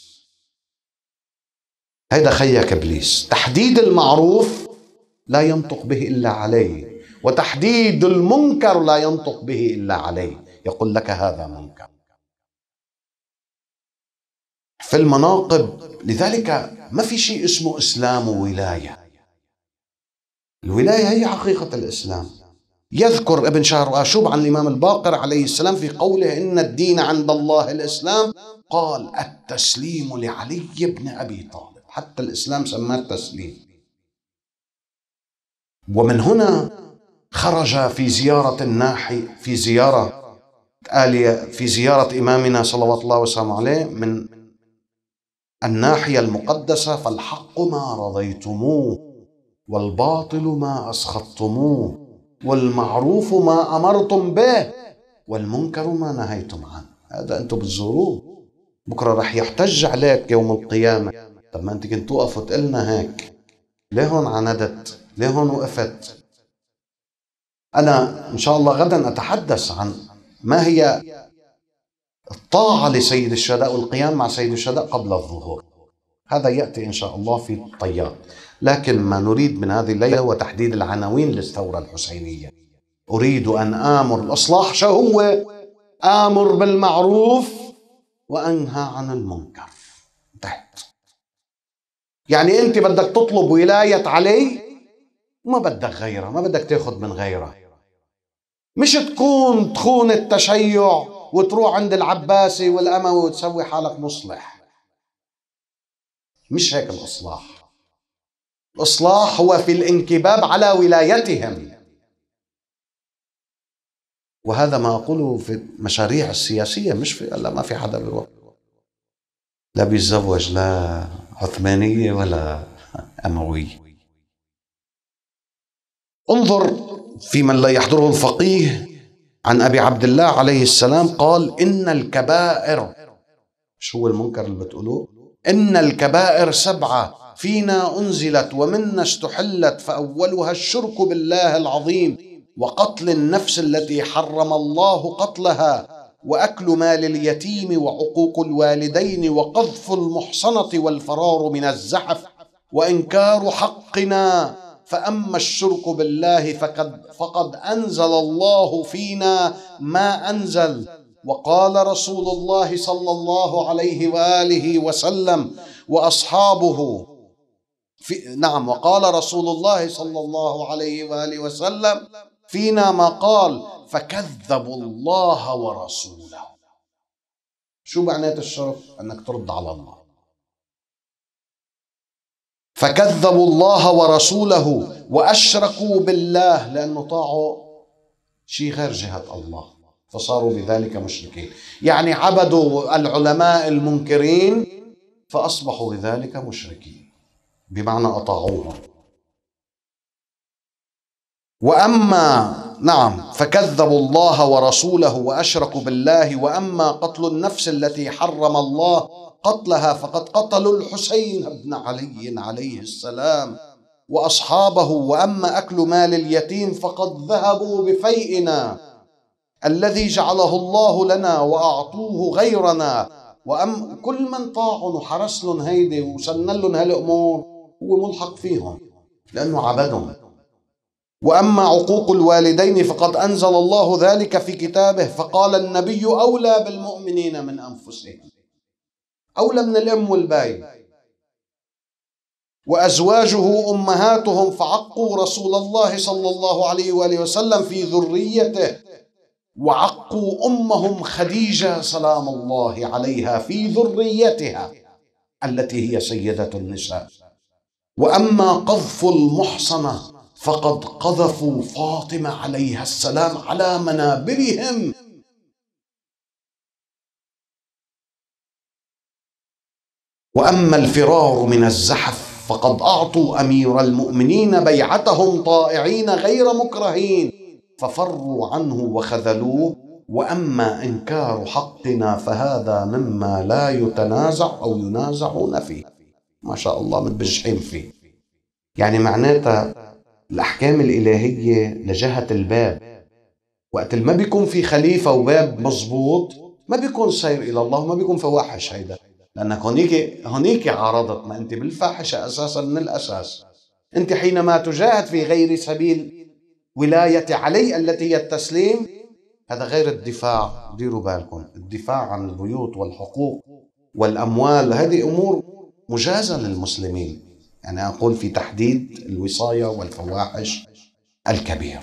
Speaker 1: هذا خيك إبليس. تحديد المعروف لا ينطق به إلا عليه، وتحديد المنكر لا ينطق به إلا عليه، يقول لك هذا منكر. في المناقب لذلك ما في شيء اسمه إسلام وولاية. الولاية هي حقيقة الإسلام. يذكر ابن شهر آشوب عن الإمام الباقر عليه السلام في قوله: إن الدين عند الله الإسلام، قال: التسليم لعلي بن أبي طالب. حتى الإسلام سماه التسليم. ومن هنا خرج في زيارة الناحي في زيارة آلية في زيارة إمامنا صلوات الله وسلامه عليه من الناحية المقدسة: فالحق ما رضيتموه، والباطل ما أسخطتموه، والمعروف ما أمرتم به، والمنكر ما نهيتم عنه. هذا أنتم بتزوروه، بكرة رح يحتج عليك يوم القيامة: طب ما أنت كنت توقف وتقلنا هيك، ليه هون عندت؟ ليه هون وقفت؟ أنا إن شاء الله غدا أتحدث عن ما هي الطاعة لسيد الشهداء والقيام مع سيد الشهداء قبل الظهور. هذا يأتي إن شاء الله في الطيات. لكن ما نريد من هذه الليلة هو تحديد العناوين للثورة الحسينية. أريد أن آمر الإصلاح. شو هو؟ آمر بالمعروف وأنهى عن المنكر. انتهت. يعني أنت بدك تطلب ولاية علي، ما بدك غيرها، ما بدك تاخذ من غيرها. مش تكون تخون التشيع وتروح عند العباسي والأموي وتسوي حالك مصلح. مش هيك الإصلاح. الإصلاح هو في الانكباب على ولايتهم. وهذا ما أقوله في المشاريع السياسية، مش في لا ما في حدا بيروح لا بيتزوج لا عثمانية ولا أموية. انظر في من لا يحضره الفقيه عن أبي عبد الله عليه السلام قال: إن الكبائر، شو هو المنكر اللي بتقولوه؟ إن الكبائر سبعة فينا أنزلت ومنا استحلت، فأولها الشرك بالله العظيم، وقتل النفس التي حرم الله قتلها، وأكل مال اليتيم، وعقوق الوالدين، وقذف المحصنة، والفرار من الزحف، وإنكار حقنا. فأما الشرك بالله فقد, فقد أنزل الله فينا ما أنزل. وقال رسول الله صلى الله عليه وآله وسلم وأصحابه في نعم وقال رسول الله صلى الله عليه وآله وسلم فينا ما قال: فكذبوا الله ورسوله. شو معنات الشرك؟ أنك ترد على الله. فكذبوا الله ورسوله وأشركوا بالله، لأنه طاعوا شيء غير جهة الله، فصاروا بذلك مشركين. يعني عبدوا العلماء المنكرين فأصبحوا بذلك مشركين، بمعنى أطاعوهم. وأما نعم فكذبوا الله ورسوله وأشركوا بالله. وأما قتل النفس التي حرم الله قتلها فقد قتلوا الحسين بن علي عليه السلام وأصحابه. وأما أكل مال اليتيم فقد ذهبوا بفيئنا الذي جعله الله لنا وأعطوه غيرنا. وأم كل من طاعن وحرس لهم هيدي وسنن لهم هالأمور هو ملحق فيهم لأنه عبدهم. وأما عقوق الوالدين فقد أنزل الله ذلك في كتابه فقال النبي أولى بالمؤمنين من أنفسهم، أولى من الأم والباي. وأزواجه أمهاتهم فعقوا رسول الله صلى الله عليه وآله وسلم في ذريته، وعقوا أمهم خديجة سلام الله عليها في ذريتها التي هي سيدة النساء. وأما قذف المحصنة فقد قذفوا فاطمة عليها السلام على منابرهم. وأما الفرار من الزحف فقد أعطوا أمير المؤمنين بيعتهم طائعين غير مكرهين ففروا عنه وخذلوه. وأما إنكار حقنا فهذا مما لا يتنازع أو ينازعون فيه. ما شاء الله متبجحين فيه. يعني معناتها الأحكام الإلهية لجهة الباب، وقت ما بيكون في خليفة وباب مضبوط ما بيكون سير إلى الله، ما بيكون فواحش هيدا، لأنك هونيك هونيك عارضت. ما أنت بالفاحشة أساسا من الأساس. أنت حينما تجاهد في غير سبيل ولاية علي التي هي التسليم، هذا غير الدفاع. ديروا بالكم، الدفاع عن البيوت والحقوق والأموال هذه أمور مجازة للمسلمين. يعني أقول في تحديد الوصاية والفواحش الكبير.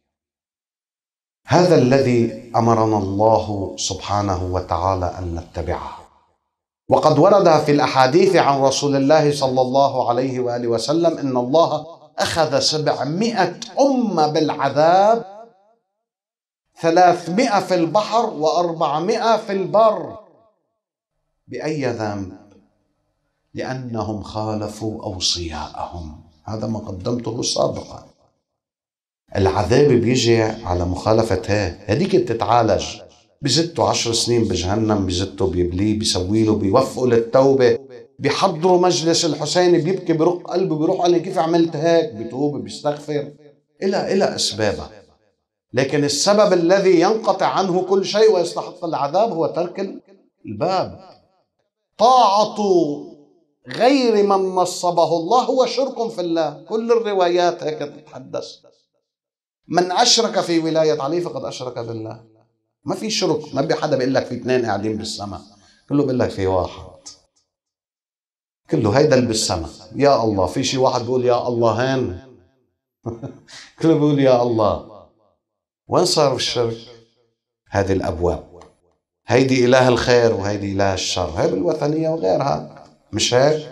Speaker 1: هذا الذي أمرنا الله سبحانه وتعالى أن نتبعه. وقد ورد في الأحاديث عن رسول الله صلى الله عليه وآله وسلم إن الله أخذ سبعمائة أمة بالعذاب، ثلاثمائة في البحر وأربعمائة في البر. بأي ذنب؟ لأنهم خالفوا أوصياءهم. هذا ما قدمته سابقا. العذاب بيجي على مخالفة هاي هديك تتعالج. بزتوا عشر سنين بجهنم، بزتوا بيبليه، بيسويله، بيوفقوا للتوبة، بيحضروا مجلس الحسين، بيبكي برق قلبه، بيروح قال لي كيف عملت هيك، بيتوب بيستغفر إلى إلى أسبابها. لكن السبب الذي ينقطع عنه كل شيء ويستحق العذاب هو ترك الباب. طاعة غير من نصبه الله هو شرك في الله. كل الروايات هيك تتحدث. من أشرك في ولاية علي فقد أشرك بالله. ما في شرك. ما بي حدا بيقول لك في اثنين قاعدين بالسماء، كله بيقول لك في واحد. كله هيدا اللي بالسماء يا الله. في شي واحد بيقول يا الله هين كله بيقول يا الله. وين صار الشرك؟ هذه الأبواب. هيدي إله الخير وهيدي إله الشر، هي بالوثنية وغيرها، مش هيك؟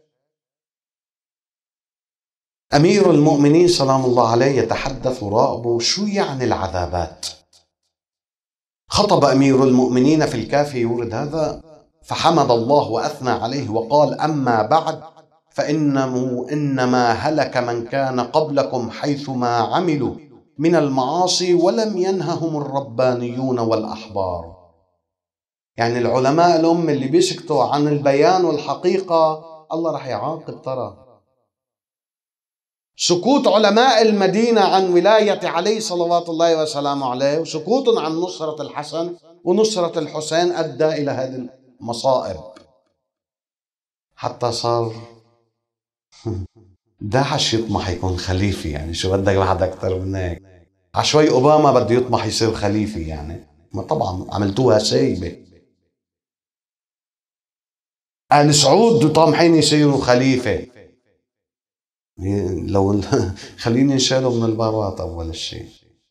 Speaker 1: أمير المؤمنين سلام الله عليه يتحدث وراقبوا شو يعني العذابات. خطب أمير المؤمنين في الكافي يورد هذا فحمد الله وأثنى عليه وقال: أما بعد فإنه إنما هلك من كان قبلكم حيثما عملوا من المعاصي ولم ينههم الربانيون والأحبار. يعني العلماء الأم اللي بيسكتوا عن البيان والحقيقة الله رح يعاقب. ترى سكوت علماء المدينة عن ولاية علي صلوات الله وسلامه عليه وسكوت عن نصرة الحسن ونصرة الحسين أدى إلى هذه المصائب، حتى صار داعش يطمح يكون خليفي. يعني شو بدك بعد أكثر من هيك؟ عشوي أوباما بده يطمح يصير خليفي. يعني ما طبعا عملتوها سايبة. آل سعود طامحين يصيروا خليفة. لو خليني نشاله من البارات أول شيء،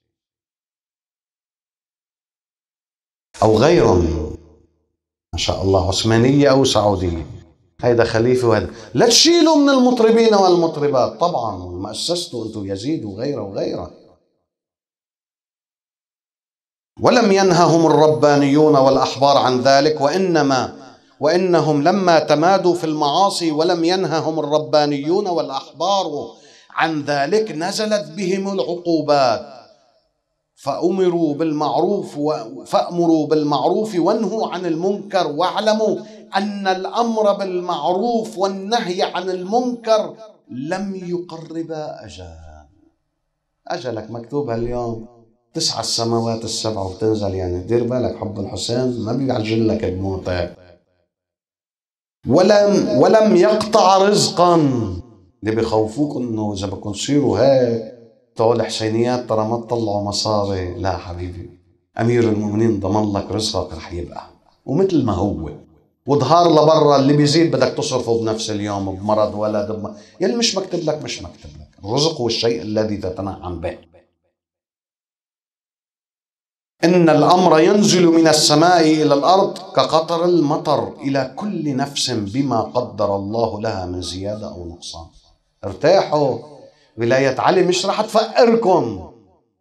Speaker 1: أو غيرهم ما شاء الله، عثمانية أو سعودية، هيدا خليفة وهذا. لا تشيلوا من المطربين والمطربات طبعا، مؤسستوا أنتم يزيد وغيره وغيره. ولم ينههم الربانيون والأحبار عن ذلك، وإنما وإنهم لما تمادوا في المعاصي ولم ينههم الربانيون والأحبار عن ذلك نزلت بهم العقوبات، فأمروا بالمعروف و... فأمروا بالمعروف وانهوا عن المنكر، واعلموا أن الأمر بالمعروف والنهي عن المنكر لم يقربا أجل. أجلك مكتوب هاليوم تسعى السماوات السبع وتنزل، يعني دير بالك حب الحسين ما بيعجل لك بموتك. ولم ولم يقطع رزقا، اللي بيخوفوك انه اذا بدكم تصيروا هيك تبع الحسينيات ترى ما تطلعوا مصاري. لا حبيبي، امير المؤمنين ضمن لك رزقك رح يبقى ومثل ما هو، وظهار لبرا اللي بيزيد بدك تصرفه بنفس اليوم بمرض ولد بم... يلي مش مكتب لك مش مكتب لك. الرزق هو الشيء الذي تتنعم به. إن الأمر ينزل من السماء إلى الأرض كقطر المطر إلى كل نفس بما قدر الله لها من زيادة أو نقصان. ارتاحوا، ولاية علي مش رح تفقركم،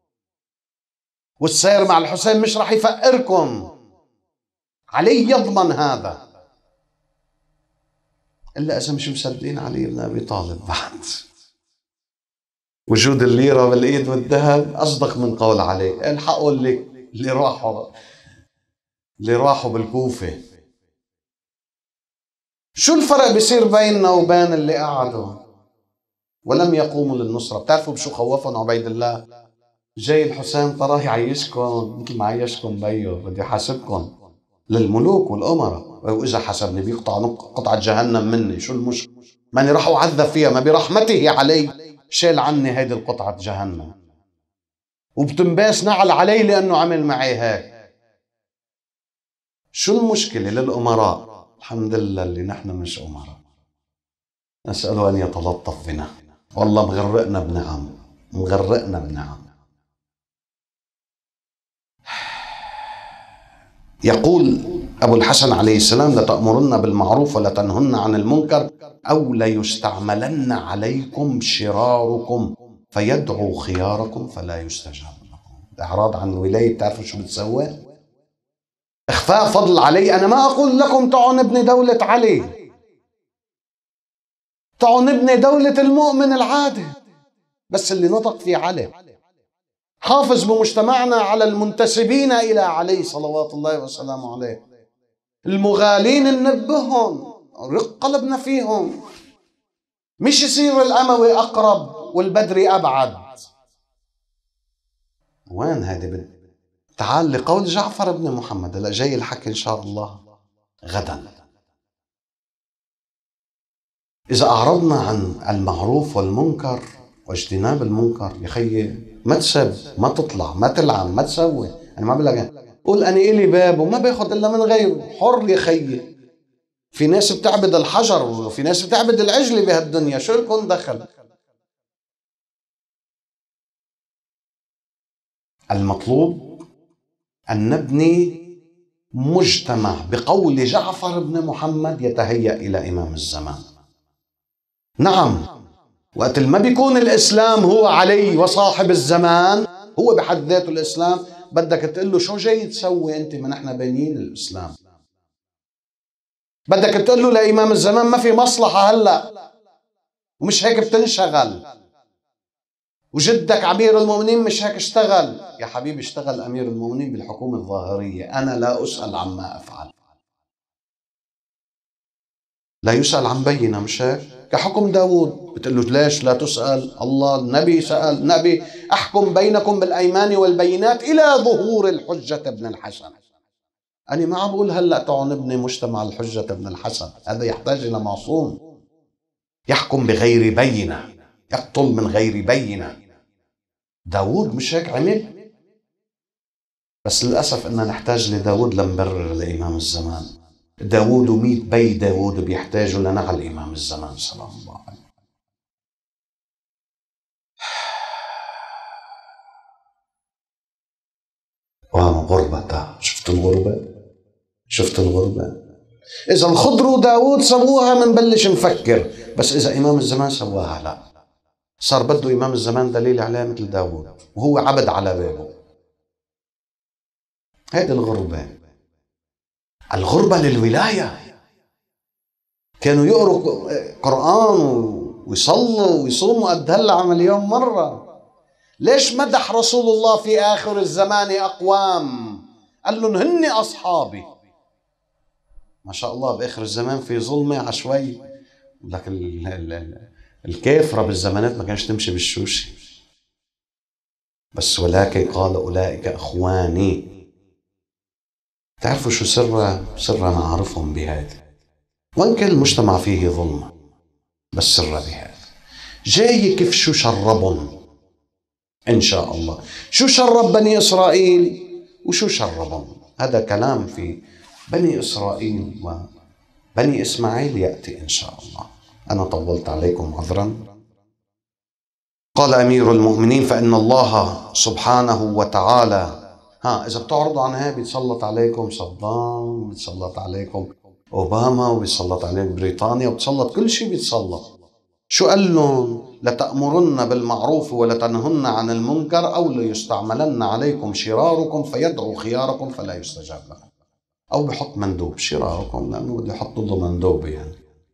Speaker 1: والسير مع الحسين مش رح يفقركم. علي يضمن هذا، إلا إذا مش مصدقين علي بن أبي طالب. بعد وجود الليرة بالإيد والذهب أصدق من قول علي. الحقوا اللي اللي راحوا اللي راحوا بالكوفة. شو الفرق بيصير بيننا وبين اللي قعدوا ولم يقوموا للنصرة؟ بتعرفوا بشو خوفهم عبيد الله؟ جاي الحسين تراه يعيشكم مثل ما عيشكم بيه، بده يحاسبكم للملوك والأمراء، وإذا حسبني بيقطع قطعة جهنم مني، شو المشكلة؟ ماني راح أعذب فيها، ما برحمته علي شيل عني هيدي القطعة جهنم، وبتنباس نعل علي لأنه عمل معي هيك. شو المشكلة للأمراء؟ الحمد لله اللي نحن مش أمراء، نسأله أن يتلطف بنا. والله مغرقنا بنعم، مغرقنا بنعم. يقول أبو الحسن عليه السلام: لتأمرن بالمعروف ولتنهن عن المنكر أو ليستعملن عليكم شراركم فيدعو خياركم فلا يستجاب لكم. الإعراض عن الولاية بتعرفوا شو بتسوي؟ إخفاء فضل علي. أنا ما أقول لكم تعوا نبني دولة علي، تعوا نبني دولة المؤمن العادي، بس اللي نطق في علي. حافظ بمجتمعنا على المنتسبين إلى علي صلوات الله وسلامه عليه، المغالين ننبههم، رق قلبنا فيهم، مش يصير الأموي أقرب والبدري أبعد. وين هذه بد... تعال لقول جعفر بن محمد. هلا جاي الحكي إن شاء الله غدا. إذا أعرضنا عن المعروف والمنكر واجتناب المنكر، يا خيي ما تسب، ما تطلع، ما تلعن، ما تسوي. أنا ما بقول لك قول أنا إلي باب وما باخذ إلا من غيره، حر يا خيي. في ناس بتعبد الحجر وفي ناس بتعبد العجل بهالدنيا، شو لكم دخل؟ المطلوب أن نبني مجتمع بقول جعفر بن محمد يتهيأ إلى إمام الزمان. نعم، وقت ما بيكون الإسلام هو علي وصاحب الزمان، هو بحد ذاته الإسلام، بدك تقول له شو جاي تسوي أنت؟ ما نحن بانيين الإسلام. بدك تقول له لإمام الزمان ما في مصلحة هلأ ومش هيك بتنشغل، وجدك أمير المؤمنين مش هيك اشتغل. يا حبيبي اشتغل أمير المؤمنين بالحكومة الظاهرية، أنا لا أسأل عما أفعل، لا يسأل عن بينة، مش هيك؟ كحكم داود بتقول له ليش لا تسأل؟ الله النبي سأل، نبي أحكم بينكم بالأيمان والبينات إلى ظهور الحجة ابن الحسن. أنا ما عم بقول هلأ تعالوا نبني مجتمع الحجة ابن الحسن، هذا يحتاج إلى معصوم يحكم بغير بينة، يقتل من غير بينة. داود مش هيك عمل؟ بس للأسف إننا نحتاج لداود لنبرر لإمام الزمان. داود وميت بي داود بيحتاجوا لنعل إمام الزمان سلام الله عليه. وغربة. شفت الغربة؟ شفت الغربة؟ إذا الخضر وداود سووها منبلش نفكر، بس إذا إمام الزمان سواها لا، صار بده إمام الزمان دليل عليه مثل داود وهو عبد على بابه. هذه الغربة. الغربة للولاية. كانوا يقروا قرآن ويصلوا ويصوموا قد هلا مليون مرة. ليش مدح رسول الله في آخر الزمان أقوام قال لهم هن أصحابي؟ ما شاء الله بآخر الزمان في ظلمة عشوائي، لكن الكافرة بالزمانات ما كانش تمشي بالشوشة. بس ولكن قال أولئك أخواني. تعرفوا شو سر سر أنا أعرفهم بهذا، وإن كان المجتمع فيه ظلمة، بس سر بهذا جاي كيف شو شربهم إن شاء الله. شو شرب بني إسرائيل وشو شربهم، هذا كلام في بني إسرائيل وبني إسماعيل يأتي إن شاء الله. أنا طولت عليكم عذرا. قال أمير المؤمنين فإن الله سبحانه وتعالى، ها إذا بتعرضوا عن هاي بيتسلط عليكم صدام، بيتسلط عليكم أوباما، وبيتسلط عليكم بريطانيا، وبيتسلط كل شيء بيتسلط. شو قال لهم؟ لتأمرن بالمعروف ولتنهن عن المنكر أو ليستعملن عليكم شراركم فيدعو خياركم فلا يستجاب لهم. أو بحط مندوب شراركم لأنه بده يحط ضد مندوب يعني.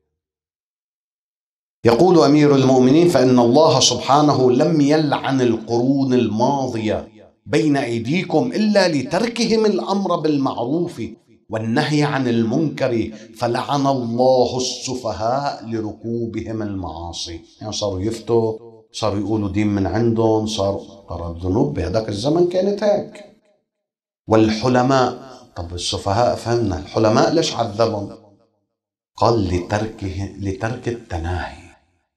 Speaker 1: يقول أمير المؤمنين فإن الله سبحانه لم يلعن القرون الماضية بين أيديكم إلا لتركهم الأمر بالمعروف والنهي عن المنكر، فلعن الله السفهاء لركوبهم المعاصي. يعني صاروا يفتوا، صاروا يقولوا دين من عندهم، صار ترى الذنوب بهذاك الزمن كانت هيك. والحلماء، طب السفهاء فهمنا، الحلماء ليش عذبهم؟ قال لتركه لترك التناهي،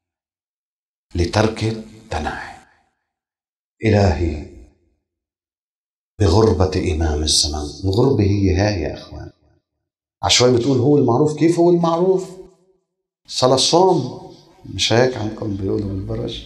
Speaker 1: لترك التناهي. إلهي بغربة إمام الزمان، الغربة هي هاي يا أخوان. عشوائي بتقول هو المعروف، كيف هو المعروف؟ صلاة الصوم، مش هيك عندكم بيقولوا بالبرج؟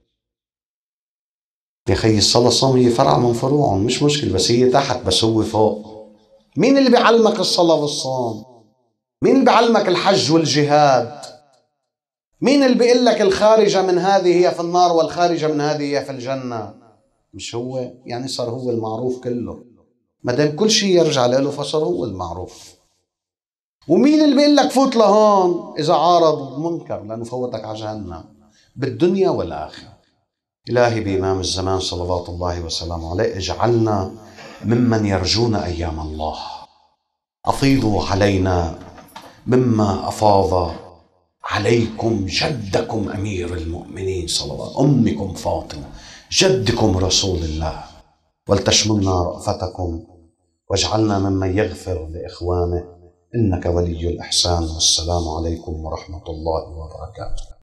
Speaker 1: يا خي الصلاة الصوم هي فرع من فروعهم، مش مشكلة، بس هي تحت بس هو فوق. مين اللي بيعلمك الصلاة والصوم؟ مين اللي بيعلمك الحج والجهاد؟ مين اللي بيقول لك الخارجة من هذه هي في النار والخارجة من هذه هي في الجنة؟ مش هو؟ يعني صار هو المعروف كله، ما دام كل شيء يرجع له فصار هو المعروف. ومين اللي بيقول لك فوت لهون إذا عارض منكر، لأنه فوتك على جهنم بالدنيا والآخرة. إلهي بإمام الزمان صلوات الله وسلامه عليه اجعلنا ممن يرجون أيام الله. أفيضوا علينا مما أفاض عليكم جدكم أمير المؤمنين صلوات، أمكم فاطمة، جدكم رسول الله، ولتشملنا رأفتكم واجعلنا ممن يغفر لإخوانه إنك ولي الإحسان. والسلام عليكم ورحمة الله وبركاته.